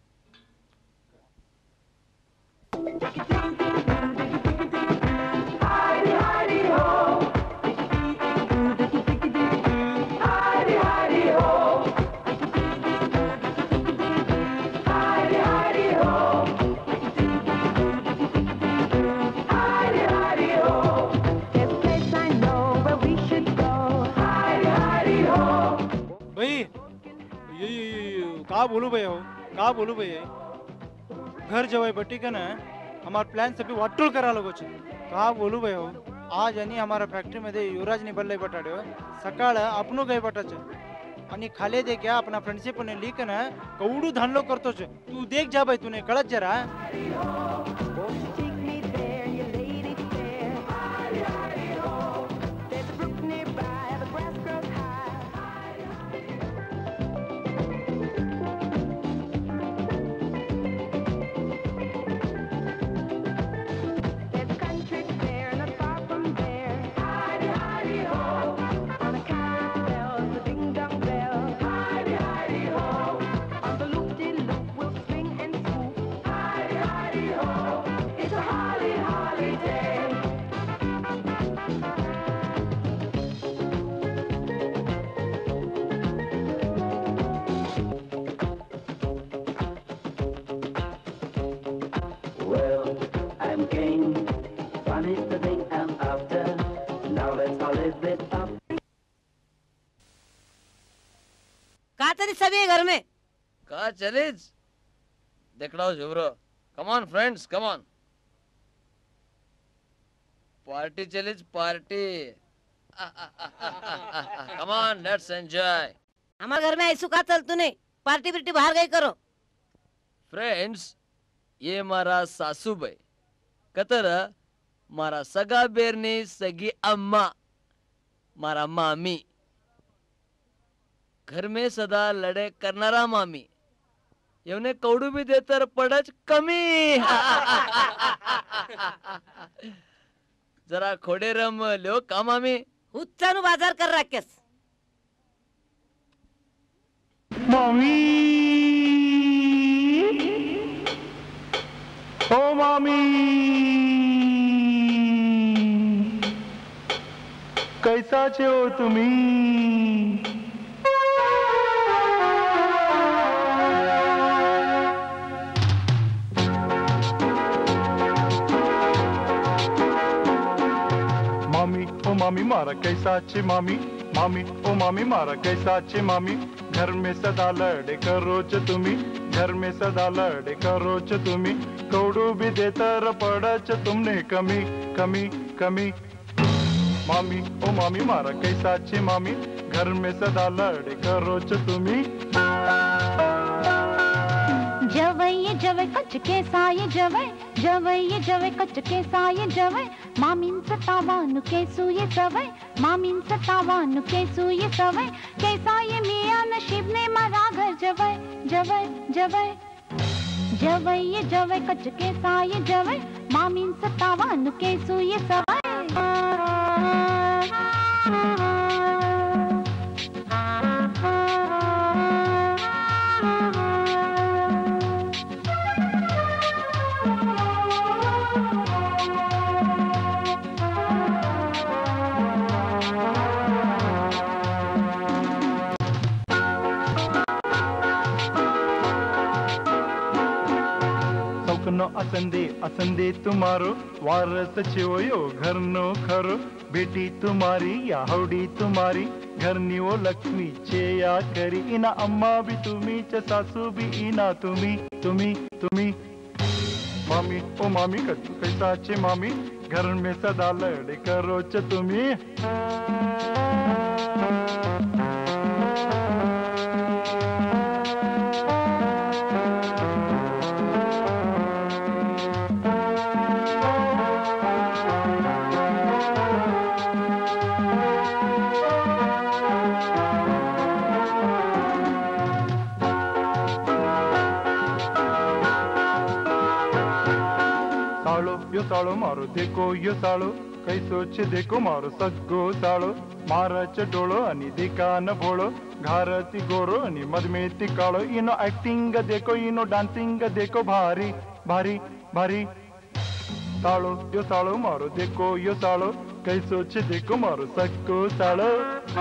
का बोलू भाई हो का बोलू भाई घर जवाई बटी का ना हमार प्लान सभी वाटोल करा लोगो छे का बोलू भाई हो आज आणि हमारा फॅक्टरी मध्ये युवराज ने बल्ले बटाड्यो सकाळ आपनो गई बटाचे आणि खाले दे क्या अपना फ्रेंडशिप ने लीक ना कवडू धानलो करतो छे तू देख जा भाई तूने कळत जरा सभी घर में कहा चलीज देखना जुबरो come on friends come on party चलीज party come on let's enjoy हमारे घर में ऐसू का चल तूने पार्टी बिर्टी बाहर गई करो फ्रेंड्स ये मारा सासू भाई कतर मारा सगा बेरनी सगी अम्मा मारा मामी घर में सदा लड़े करनारा मामी येवने कौडू भी देतर पडच कमी जरा खोडे रम लो का मामी हुच्चानु बाजार कर राखेस मामी ओ मामी कैसा छे हो तुम्ही मामी मारा कैसा छे मामी मामी ओ मामी मारा कैसा छे मामी घर में सदा लड़े करोच तुम्ही घर में सदा लड़े करोच तुम्ही कौडू भी देतर पडच तुमने कमी कमी कमी मामी ओ मामी मारा कैसा छे मामी घर में सदा लड़े करोच तुम्ही जवै जवै कच के साये जवै जवै जवै कच के साये जवै मामीन सतावानु के सुये सवै मामीन सतावानु के सुये सवै कैसा ये मियां नसीब ने मारा घर जवै जवै जवै जवै जवै कच के साये जवै मामीन सतावानु के सुये सवै असंदे असंदे तुम्हारो वारस छो घर नो खरो बेटी तुम्हारी या हौडी तुम्हारी घरनी वो लक्ष्मी छे या करी इना अम्मा भी तुम्ही च सासू भी इना तुम्ही तुम्ही तुम्ही मामी ओ मामी कैसा छे मामी घर में सदा लड़े करो च तुम्ही यो सालो मारो देखो यो सालो कैसो छे देखो मारो सगो सालो मारा चडोळो आणि देखा न भोळो घारती गोरो आणि मधमेती काळो इनो एक्टिंग देखो इनो डांसिंग देखो भारी भारी भारी सालो यो सालो मारो देखो यो सालो कैसो छे देखो मारो सगो सालो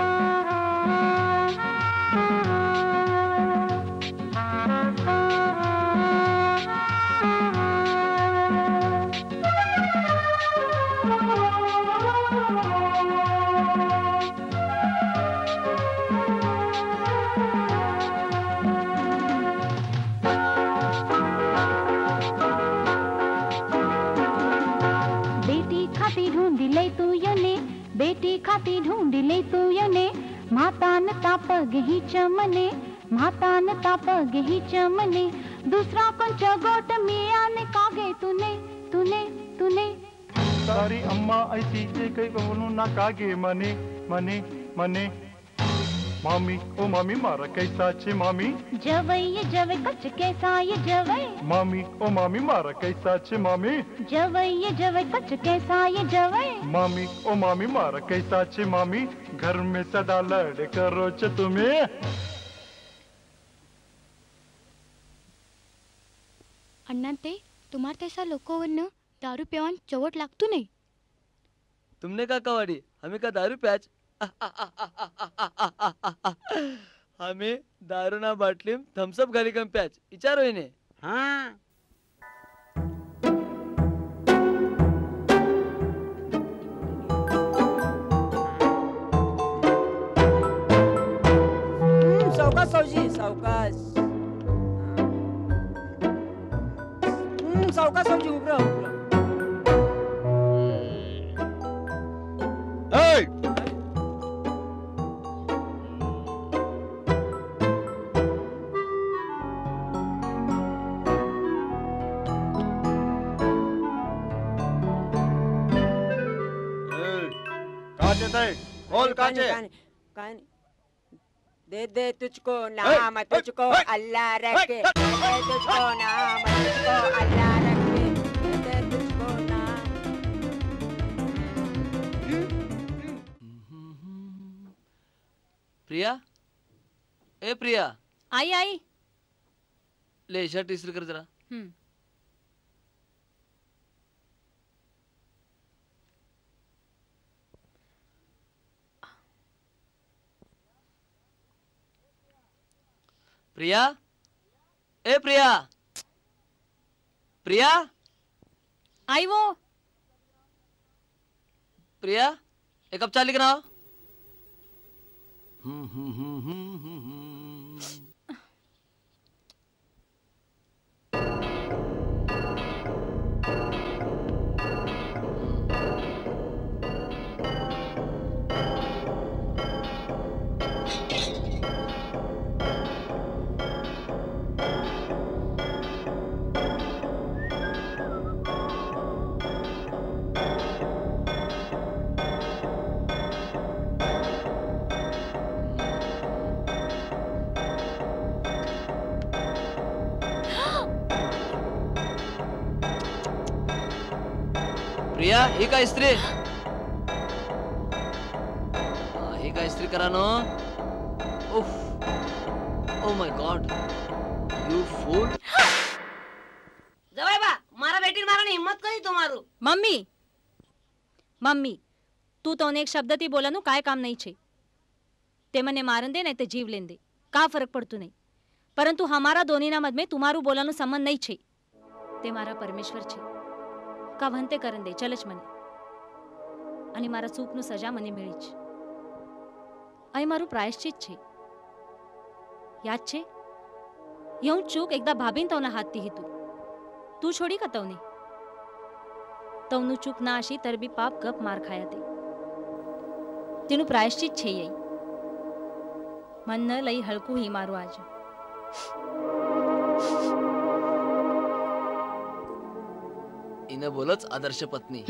बेटी खाती ढूंढ ले तू यने मातान तापग ही चमने मातान तापग ही चमने दूसरा कंच गोट मिया ने कागे तूने तूने तूने सारी अम्मा ऐसी जे कई बोलू ना कागे मने मने मने मामी ओ मामी मारा कैसा छे मामी जवई ये जवे कच कैसा ये जवई मामी ओ मामी मारा कैसा छे मामी जवई ये जवे कच कैसा ये जवई मामी ओ मामी मारा कैसा छे मामी घर में सदा लड़े करो च तुम्हें अण्णांते तुम्हार तैसा लोकोवन्न दारू पिवान चवट लागतो नाही तुमने का कवाडी हमें का दारू प्याच हमें दारू ना बाटली थम्सअप घाली कम प्याच विचारो इने हाँ सावकाश सावजी सावकाश सावकाश सावजी उभरा उभरा बोल काचे दे दे तुझको नाम तुझको अल्लाह रखे दे तुझको नाम तुझको अल्लाह रखे दे तुझको नाम प्रिया ए प्रिया आई आई ले शर्ट इस्त्री कर जरा हम्म प्रिया ए प्रिया प्रिया आई वो प्रिया एक कप चाय लेकर आओ प्रिया ही का इस्त्री ही का इस्त्री करा नो उफ oh my God you fool जवाई बा मारा बेटी मारा ने हिम्मत करी तुम्हारू मम्मी मम्मी तू तो एक शब्द ती बोला नु काय काम नहीं छे ते मने मारन दे नहीं ते जीव लेन दे का फरक पड़तो नहीं परंतु हमारा दोनी ना मध में तुम्हारू बोलानु संबंध नहीं छे ते मारा परमेश्वर छे का भन्ते करन दे चलच मने आणि मारा चूकनु सजा मने मिळीच आई मारू प्रायश्चित छे याद छे યઉં ચૂક એકદા ભાભીન તોના હાથથી હીતું तू छोड़ी का तवने तवनु चूक ना आशी तर भी पाप गप मार खाया ते तेनु प्रायश्चित छे यही मन न लई हलकू ही मारू आज इन बोलच आदर्श पत्नी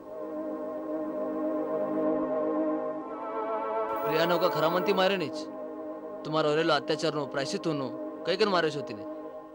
प्रियानो का खरा म्हणती मारे नीच तुम्हारा ओरेलो अत्याचार नो प्रायश्चित होनो कई कर मारे होती ने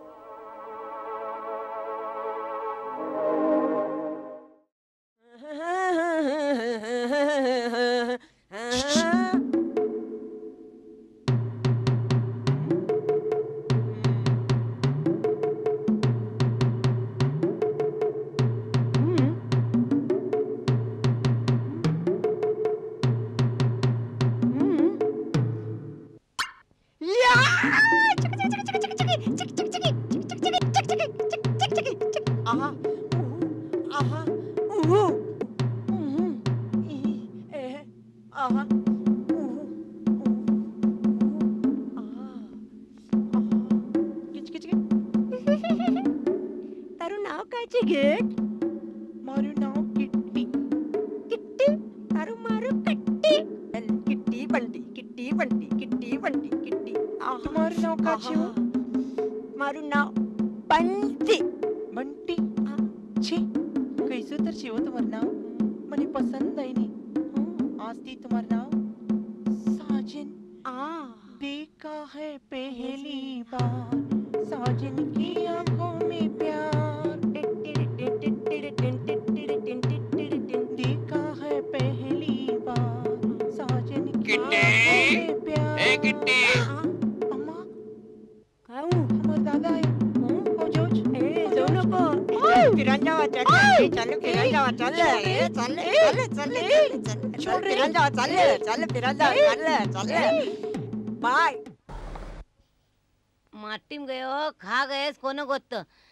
माटीम गयो खा गयेस कोण गोत्त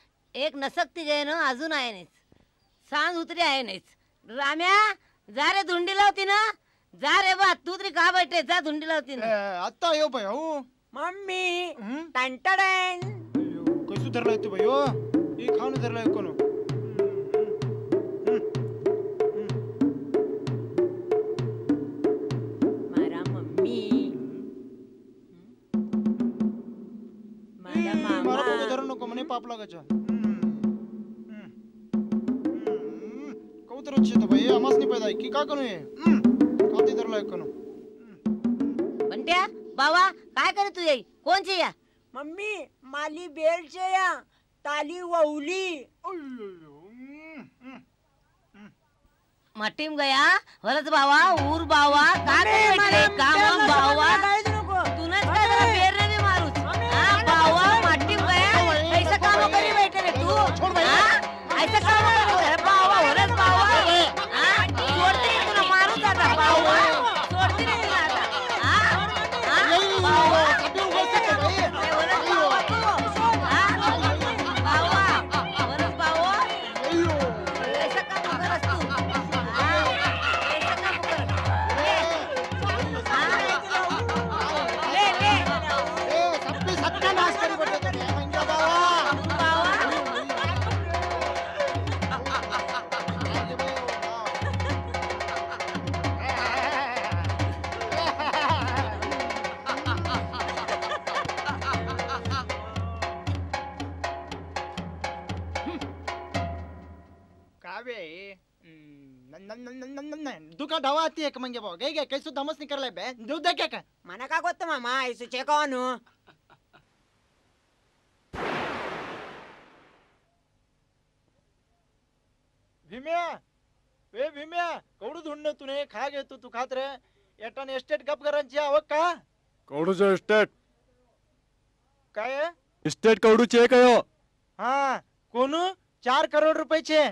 एक नसक्ती गये ना अजून आहे नाहीच सांज उतरी आहे नाहीच राम्या जा रे धुंडी लावती ना जा रे बा तू तरी का बैठे जा धुंडी लावती ना आता येऊ भाई हो मम्मी टंटडन कैसू धरलाय तू भाई हो ई खाऊन धरलाय कोण मारा मम्मी मारा मामा मारा कोण धरू नको म्हणे पाप लागायचा कौतर छे तो भाई आमास नहीं पैदा की का करू हे काती धरलाय कोण बंट्या बाबा काय करे तू येई कोण छे या मम्मी माली बेल छे या ताली वौली माटीम गया वरच बावा ऊर बावा का करे बैठले काम बावा तूनच काय जरा बेर रे मारूच हां बावा माटीम गया ऐसा काम करी बैठे रे तू हां ऐसा काम करे बावा वरच बावा हां सोडते तुला मारू जाता बावा सोडते रे तुला आता हां हां बावा दुका ढावा आती है मंगे भाऊ गई गई कैसो धमस नहीं कर ले बे दूध दे क्या मना का गोत्त मामा ऐसे चे कोण भीम्या वे भीम्या कवडू धुंड तूने खा घेतो तू खात रे एटान एस्टेट गप करांची आवक का कवडूचं एस्टेट काय इस्टेट कवडूची आहे कयो हा कोणू चार करोड रुपयाचे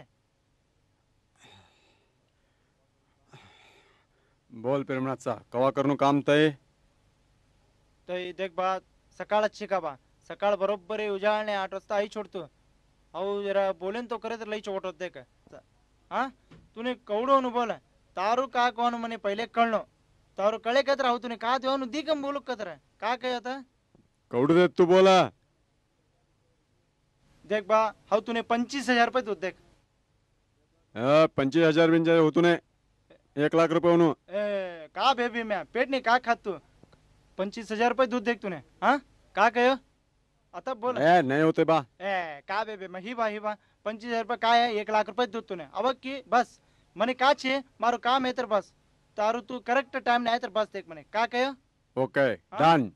बोल प्रेमनाथचा कवा करणं काम तय तय देख बा सकाळच शिका बा सकाळ बरोबर उजाळणे आठ वाजता आई छोडतो अहो जरा बोलेन तो करे तर लई चोट होते का हा तूने कवडो नु बोला तारू का कोण म्हणे पहिले कळनो तारू कळे कत राहू तूने का देवनु दिगम बोलू कत रा का काय आता कवडू देत तू बोला देख बा हाउ तूने पंचवीस हजार रुपये दूध देख अ, पंचवीस हजार बिन होतू ने एक लाख रुपये होणू ए का बेबी मैं पेट नहीं का खात तू पंचवीस हजार रुपये दूध देख तूने हाँ का कहो आता बोल ए नहीं होते बा ए का बेबी मैं ही बा ही बा पंचवीस हजार रुपये का है एक लाख रुपये दूध तूने अब की बस मने का छे मारो काम है तेरे बस तारू तू करेक्ट टाइम नहीं तेरे बस देख मने का कहो ओके डन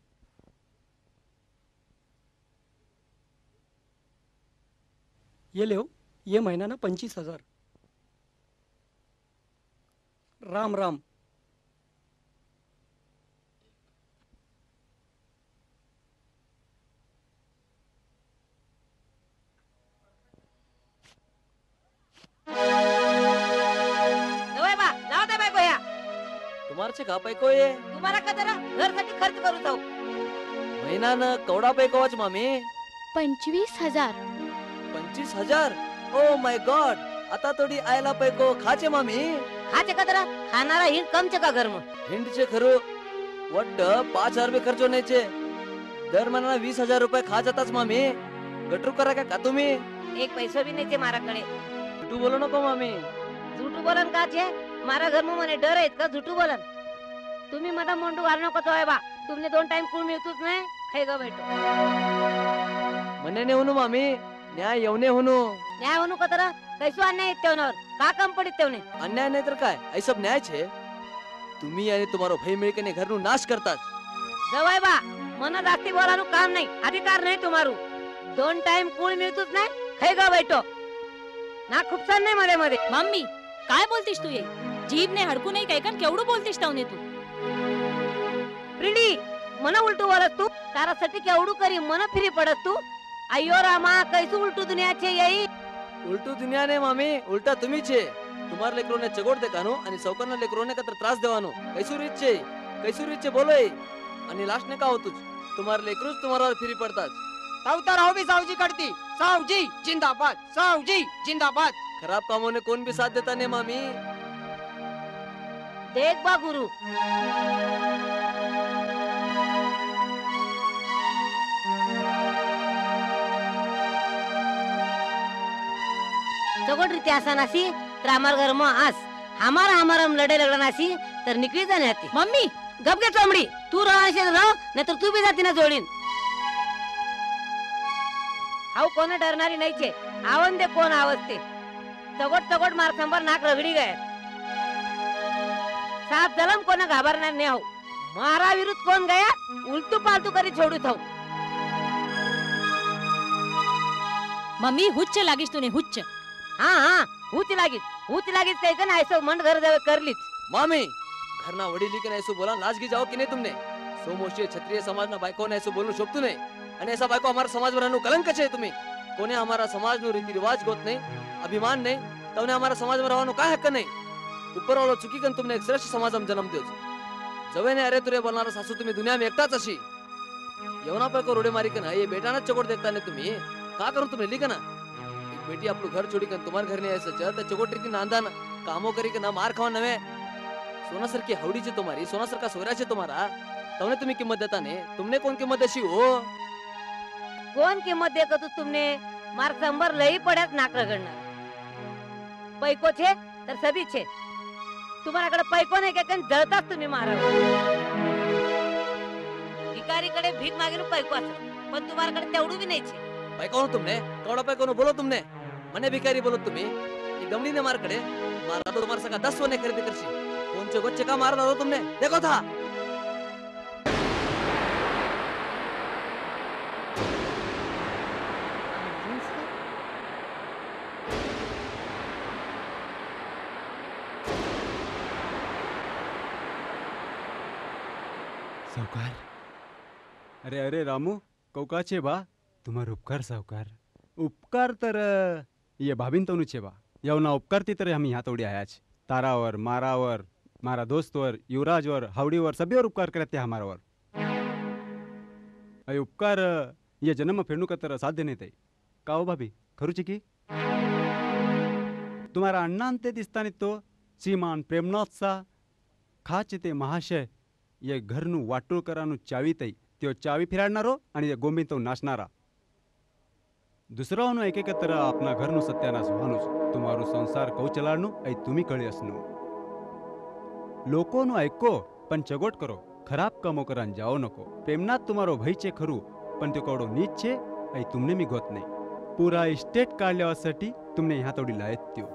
ये ले ये महीना ना पंचवीस हजार राम राम जवळ बा लाव दे बायको ह्या तुम्हारे से का पैको ये तुम्हाला का जरा घरसाठी खर्च करू जाऊ महीना न कवडा पैको वाच मामी पंचवीस हजार पंचवीस हजार ओ माय गॉड आता थोडी आयला पैको खाचे मामी खाचे का जरा खाणारा हिंड कमचे का घर मग हिंडचे खरो वड्ड पाच हजार रुपये खर्च होण्याचे दर महिन्याला वीस हजार रुपये खा जाताच मामी गटरू करा का का तुम्ही एक पैसा भी नाही माराकडे तू बोलो नको मामी झूठू बोलन का छे मारा घर में मने डर आहेत का झूठू बोलन तुम्ही मधा मोंडू घाल नको तो आहे बा तुमने दोन टाइम कुळ मिळतोच नाही खाई गा बैठो मने ने होनु मामी न्याय येवने होनु न्याय होनु का तरा कैसो अन्याय येत तेवनावर का कम पडित तेवने अन्याय नाही तर काय ऐ सब न्याय छे तुम्ही आणि तुम्हारो भाई मिळकने घरनु नाश करतात जवाय बा मन जास्ती बोलानु काम नाही अधिकार नाही तुम्हारू दोन टाइम कुळ मिळतोच नाही खाई गा बैठो ना खूपसान नाही मध्ये मध्ये मम्मी काय बोलतीस तू ये जीभ ने हडकू नाही काय कन केवढं बोलतीस तावने तू प्रिडी मन उलटू बोलत तू तारासाठी केवढू करी मन फिरी पडत तू अय्यो रामा कैसू उलटू दुनियाचे यही उलटू दुनिया ने मामी उलटा तुम्ही छे तुम्हार लेकरोने चगोड दे कानो आणि सौकरना लेकरोने कतर त्रास देवानो कैसू रीच छे कैसू रीच छे बोलोय आणि लास्ट ने का होतुच तुम्हार लेकरूच तुम्हारावर फिरी पडतात तावता राहो भी सावजी करती सावजी जिंदाबाद सावजी जिंदाबाद खराब कामों ने कौन भी साथ देता ने मामी देख बा गुरु चगोट रीते आसा नासी तर हमार घर में आस हमारा हमारा हम लड़े लगड़ा नासी तर निकली जाने आती मम्मी गप के चमड़ी तू रहा से रहो नहीं तो तू भी जाती ना जोड़ीन हाउ कोने डरणारी नाही छे आवन दे कोण आवस्ते चगोट चगोट मार संबर नाक रगडी गए सात जलम कोने घाबरणार नाही हाउ मारा विरुद्ध कोण गया उलटू पालतू करी छोडू थाऊ मम्मी हुच्च लागीस तूने हुच्च हाँ हाँ हुच लागीस हुच लागीस ते कन ऐसो मन घर जावे करलीच मामी घरना वडीली के ऐसो बोला लाज की जाओ कि नहीं तुमने सोमोशी क्षत्रिय समाज ना बायको ने ऐसो बोलू शोभतू नहीं आणि ऐसा बायको हमारा समाज भरानु कलंक छे तुम्ही कोने हमारा समाज नु रीति रिवाज गोत नहीं अभिमान नहीं तवने हमारा समाज में रहवानो काय हक्क नहीं ऊपर वालो चुकी कन तुमने एक श्रेष्ठ समाज में जन्म दियोच जवे ने अरे तुरे बोलनारा सासू तुम्ही दुनिया में एकटाच अशी यवना पर को रोडे मारी कन ये बेटा ना चकोट देखता ने तुम्ही का करू तुमने लिखा ना एक बेटी आपलो घर छोड़ी कन तुम्हारे घर ने ऐसे चल त चकोट की नांदा ना कामो करी के ना मार खावा नवे सोना सर की हवडी छे तुम्हारी सोना सर का सोयरा छे तुम्हारा तवने तुम्ही किंमत देता ने तुमने कौन किंमत देशी हो कोण किंमत दे का तू तुमने मार संबर लई पड्यात नाक रगडणार पैको छे तर सभी छे तुम्हाराकडे पैको नाही का जळतात तुम्ही मारा भिकारीकडे भीक मागेल पैको असत पण तुम्हाराकडे तेवढू भी नाही छे पैको तुमने कवडा पैको बोलो तुमने मने भिकारी बोलो तुम्ही ये गमडी ने मार कड़े मारा तो तुम्हारे सका दस सोने खरीदी करशी कौन से गोच्चे का मार दो तुमने देखो था सावकार अरे अरे रामू कौका छे बा तुम्हार उपकार सावकार उपकार तर ये भाभीन तनु छे बा यवना उपकार ती तर हम यहाँ तोड़ी आया छे तारावर मारावर मारा दोस्तवर युवराजवर हावडीवर सभीवर उपकार करते हमारावर अय उपकार ये जन्म फेडणू का तर साध्य नाही ते का हो भाभी खरू छे की तुम्हारा अण्णा ते दिसतानी तो श्रीमान प्रेमनाथ सा खाचे ते महाशय ये घरनु वाटोळ करानु चावी तई त्यो चावी फिराडनारो आणि ये गोंबी तो नाचनारा दूसराओनु एक एक तरह अपना घरनु सत्यानाश होवानुं छे। तुम्हारो संसार कौ चलाडनु ए तुमी कळी असनु। लोकोनु ऐको पण चगोट करो, खराब कामो करान जाओ नको। प्रेमनाथ तुम्हारो भय छे खरू, पण ते कवडो नीच छे ऐ तुमने मी गोत नहीं। पूरा स्टेट काढल्यासाठी तुमने यहाँ तोडी लायत त्यो।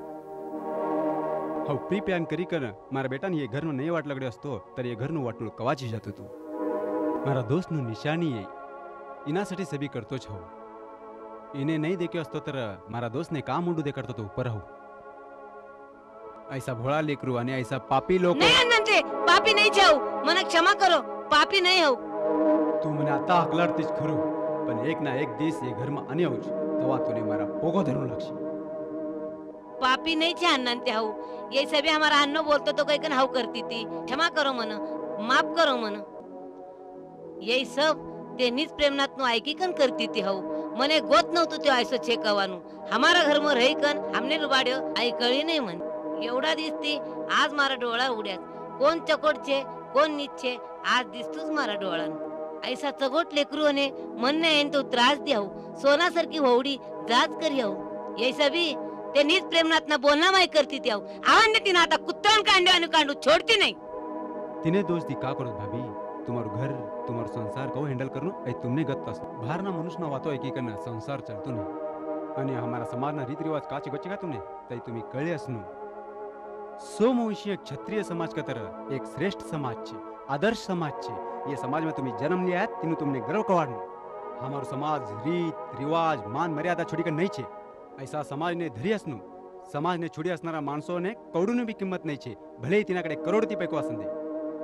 हव प्री प्लान करी कर मारा बेटा ने ये घर में नहीं वाट लगड़े असतो तर ये घर नु वाटुळ कवाची जातो तू। मारा दोस्त नु निशानी ये इनासाठी सभी करतो छ। इने नहीं देखे असतो तर मारा दोस्त ने काम मुंडू दे करतो तो ऊपर हो। ऐसा भोळा लेकरू आणि ऐसा पापी लोक नहीं अनंते पापी नहीं जाऊ, मने क्षमा करो, पापी नहीं हो। तू मने आता हकलाडतीस खरू, पण एक ना एक दिस ये घर में आने होच तवा तूने मारा पोगो धरू लागशी। पापी नहीं छे अनंते हाउ, ये सभी हमारा अन्नो बोलतो तो कई कन हाउ करती थी। क्षमा करो मन, माफ करो मन। ये सब ते निज प्रेमनाथ नु ऐकी कन करती थी हाउ। मने गोत नव्हतो त्यो ऐसो छे कवानु। हमारा घर में रही कन हमने लुबाड्यो आई कळी नहीं मन। एवढा दिसती आज मारा डोळा उड्यात। कोण चकोट छे कोण नीच छे आज दिसतोच मारा डोळान। ऐसा चगोट लेकरू ने मन ने येन तो त्रास द्याऊ, सोना सरकी होवडी जाच करी हाउ। ये सभी ते निज प्रेमनाथ ना बोलना माई करती थी हाउ। आवंदे तिने आता कुत्रण कांडे आणि कांडू छोड़ती नहीं। तिने दोस्त दी का करो भाभी, तुम्हारो घर तुम्हारो संसार को हैंडल करनो ऐ तुमने गत्तास। बाहर ना मनुष्य ना वातो एकी करना संसार चलतो नहीं। आणि हमारा समाज ना रीति रिवाज काचे गच्चे का तुमने तई तुम्ही कळे असनु। सोमवंशीय क्षत्रिय समाज का तरह एक श्रेष्ठ समाज छे, आदर्श समाज छे। ये समाज में तुम्हें जन्म लिया है तीनों तुमने गर्व कवाड़नो। हमारो समाज रीत रिवाज मान मर्यादा छोड़ी कर नहीं छे। ऐसा समाज ने धरी असनु। समाज ने छोड़ी असनारा माणसों ने कौडूने भी किंमत नहीं छे, भले ही तिनाकडे करोडती पैको असन दे।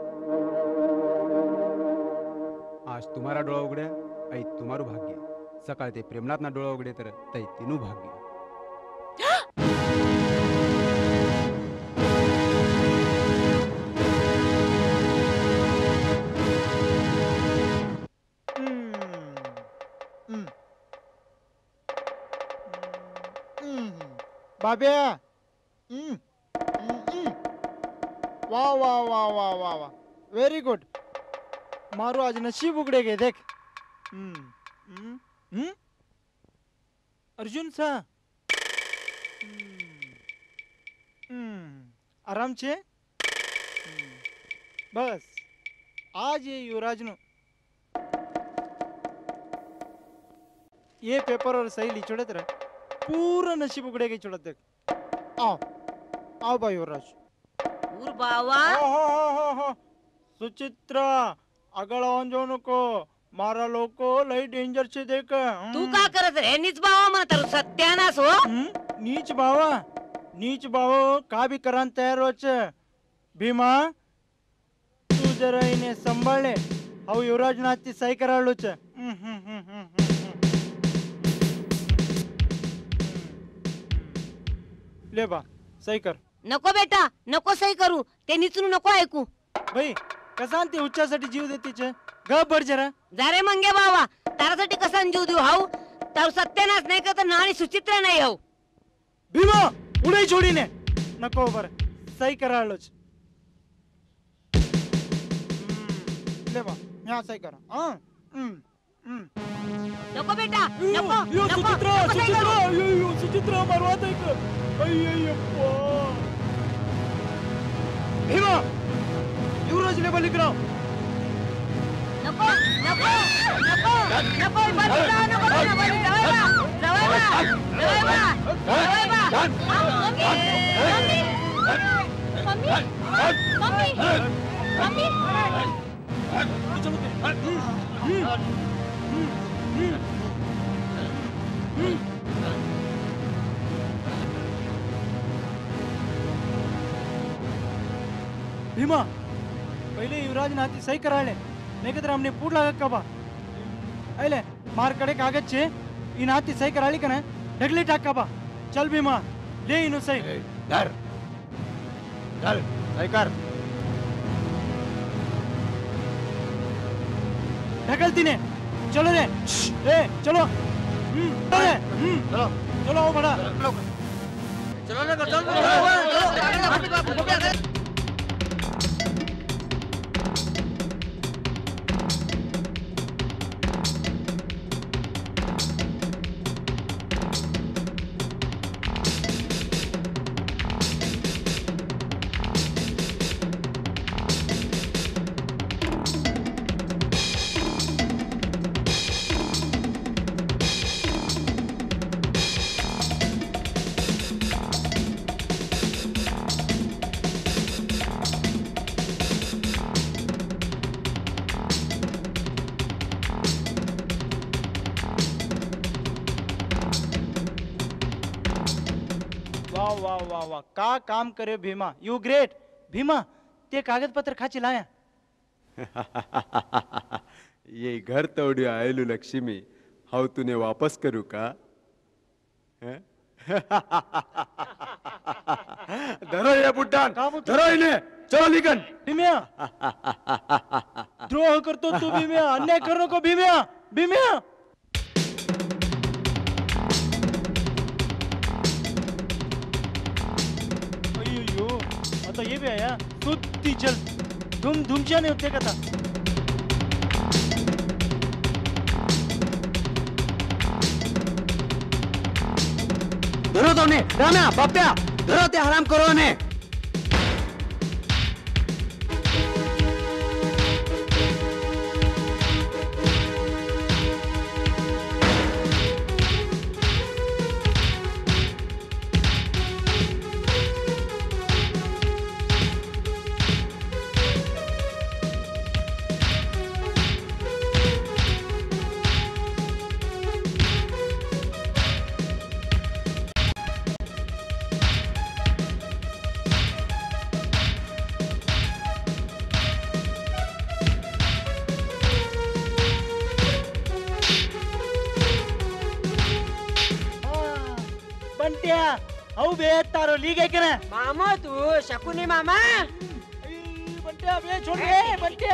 आज तुम्हारा डोळा उघड्या ऐ तुम्हारू भाग्य, सकाळ ते प्रेमनाथ ना डोळा उघडे तर तै तीनू भाग्य। बाब्या हम्म वाह वाह वाह वाह वाह वाह वेरी गुड। मारो आज नसीब उगड़े गए देख। हम्म हम्म हम्म अर्जुन सा हम्म आराम छे। बस आज ये युवराज नो ये पेपर और सही लिचोड़े तरह पूरा नसीब उगड़े गई छोड़ देख। आओ आओ भाई युवराज। ऊर बावा हो हो हो हो सुचित्रा अगल जाऊ नको, मारा लोको लई डेंजर छे देख। तू का करत रे नीच बावा मन तर सत्यानाश हो। नीच बावा नीच बावो का भी करान तयार होच। भीमा तू जरा इने संभाळे, हाउ युवराज ना ती सही कराळलो छ। ले बा सही कर। नको बेटा नको सही करू, ते निचून नको ऐकू। भाई कसान ते उच्चासाठी जीव देते छे, ग बर जरा जा रे मंगे बाबा, तारासाठी कसान जीव देऊ हाऊ। तार सत्यानाश नाही का तर नाणी सुचित्रा नाही हाऊ। भीमा उडे छोडीने नको बर सही कराळलोच। ले बा यहाँ सही कर। हां नको बेटा नको यो सुचित्रा सुचित्रा यो यो सुचित्रा मारवात आहे का। अय्यप्पा भीमा युवराज ने बलि कराओ। नको नको नको नको बलि नको बलि जावेबा जावेबा जावेबा जावेबा मम्मी मम्मी मम्मी भीमा पहले युवराज नाती सही कराले, नहीं तो हमने पूर लगा कबा। अले मार कड़े कागज छे इन हाथी सही कराली कने ढगले टाक कबा। चल भीमा ले इनो सही धर चल सही कर। ढकलती ने चलो रे ए चलो हम्म चलो चलो चलो बड़ा चलो ना चलो चलो। वाह वाह वाह का काम करे भीमा यू ग्रेट भीमा ते कागदपत्र खाची लाया ये घर तोड़ी आयलू लक्ष्मी हाउ तूने वापस करू का हैं? धरो ये बुड्ढान धरो इन्हें चलो निकल भीम्या द्रोह करतो तू भीम्या अन्याय करू नको भीम्या भीम्या अय्यो आता ये भी आया सुत्ती चल धूम धूमच्या नाही होते का आता धरो तो ने राम्या बाप्या धरो ते हराम करो ने अहो बे तारो ली गई क्या मामा तू शकुनी मामा बंटिया बे छोड़ बे बंटिया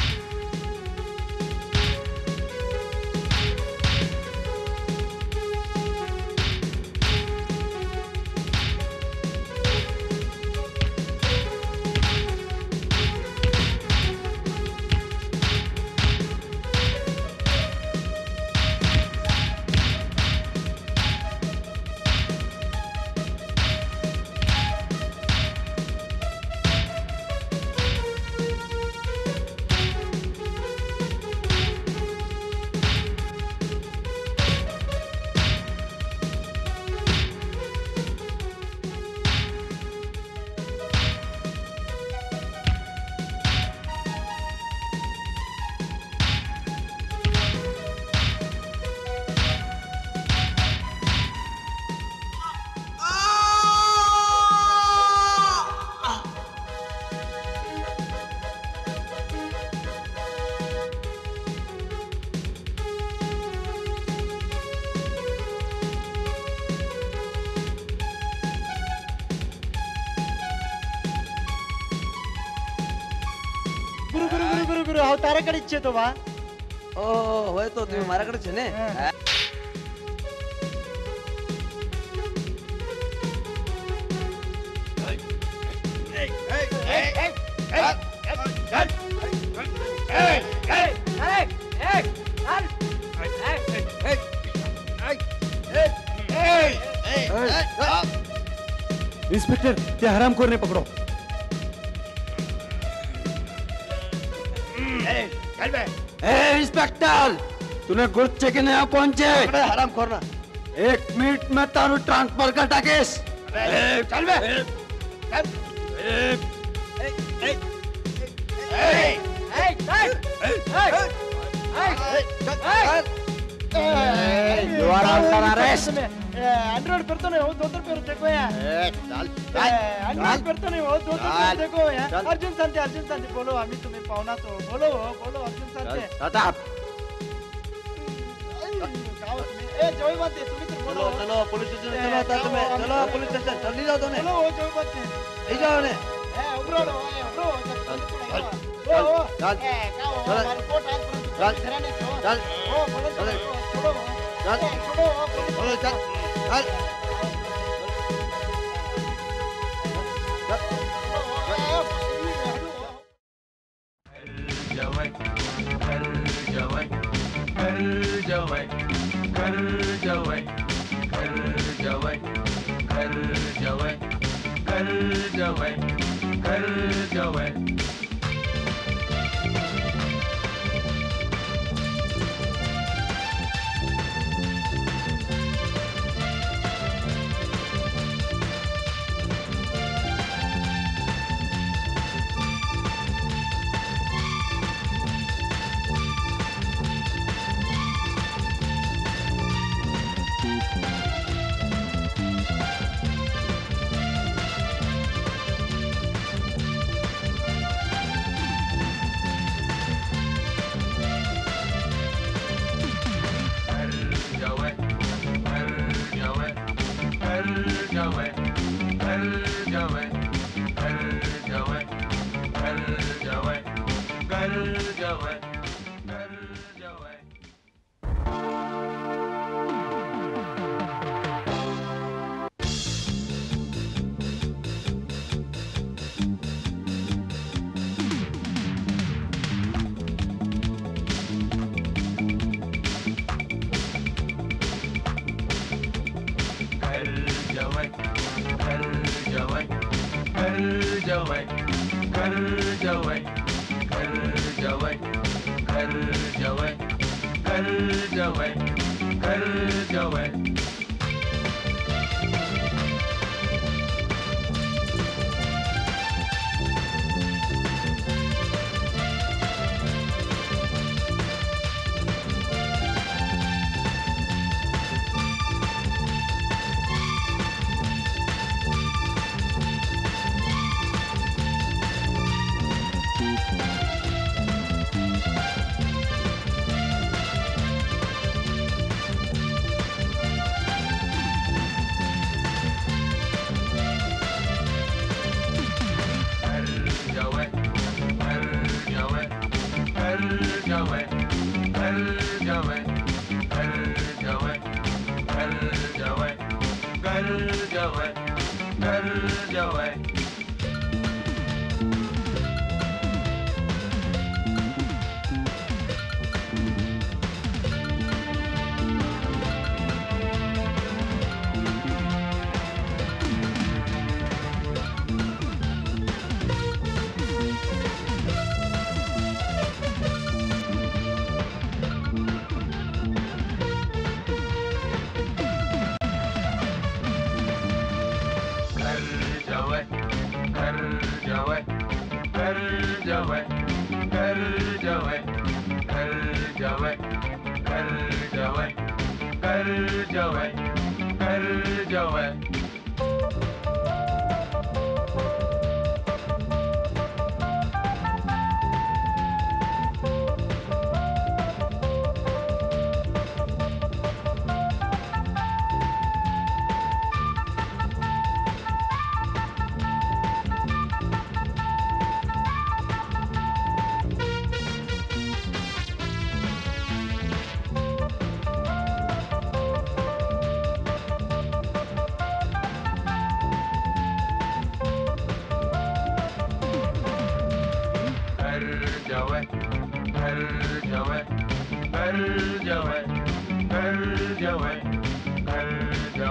ताराकडे इच्छे तो बा ओ होय तो तुम्ही माराकडे छे ने इंस्पेक्टर ते हरामखोर ने पकड़ो ए इंस्पेक्टर तूने गुड चेक नहीं पहुंचे हराम खोरना एक मिनट में तारू ट्रांसफर कर टाकेस चल बे you are under arrest Android करतो नहीं हो दो दो पेर देखो यार चल एंड्रॉइड करतो नहीं हो दो दो पेर देखो यार अर्जुन सांते अर्जुन सांते बोलो आम्ही तुम्ही पाहुणा तो बोलो बोलो अर्जुन सांते दादा ए जोई बात है तुम्ही तर बोलो चलो पुलिस स्टेशन चलो आता तुम्हें चलो पुलिस स्टेशन जल्दी जाओ तो ने बोलो जोई बात है ए जाओ ने ए उबरो लो ए उबरो चल चल चल ए का हो हमारे कोट आज चल घराने तो चल ओ बोलो चलो छोड़ो चल छोड़ो बोलो चल चल जवाई कर जवाई कर जवाई कर जवाई कर जवाई कर जवाई कर जवाई कर जवाई जवै घर जवै जवै घर जवै घर जवै घर जवै घर जवै घर जवै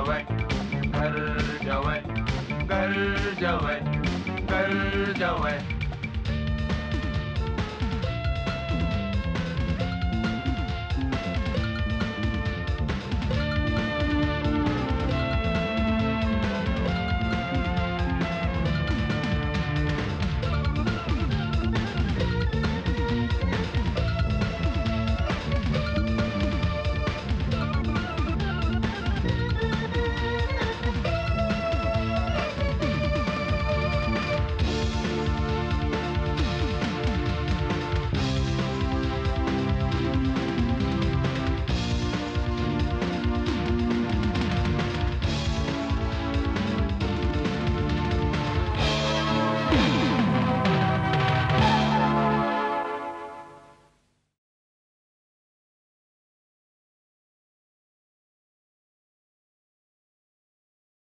घर जवै घर जवै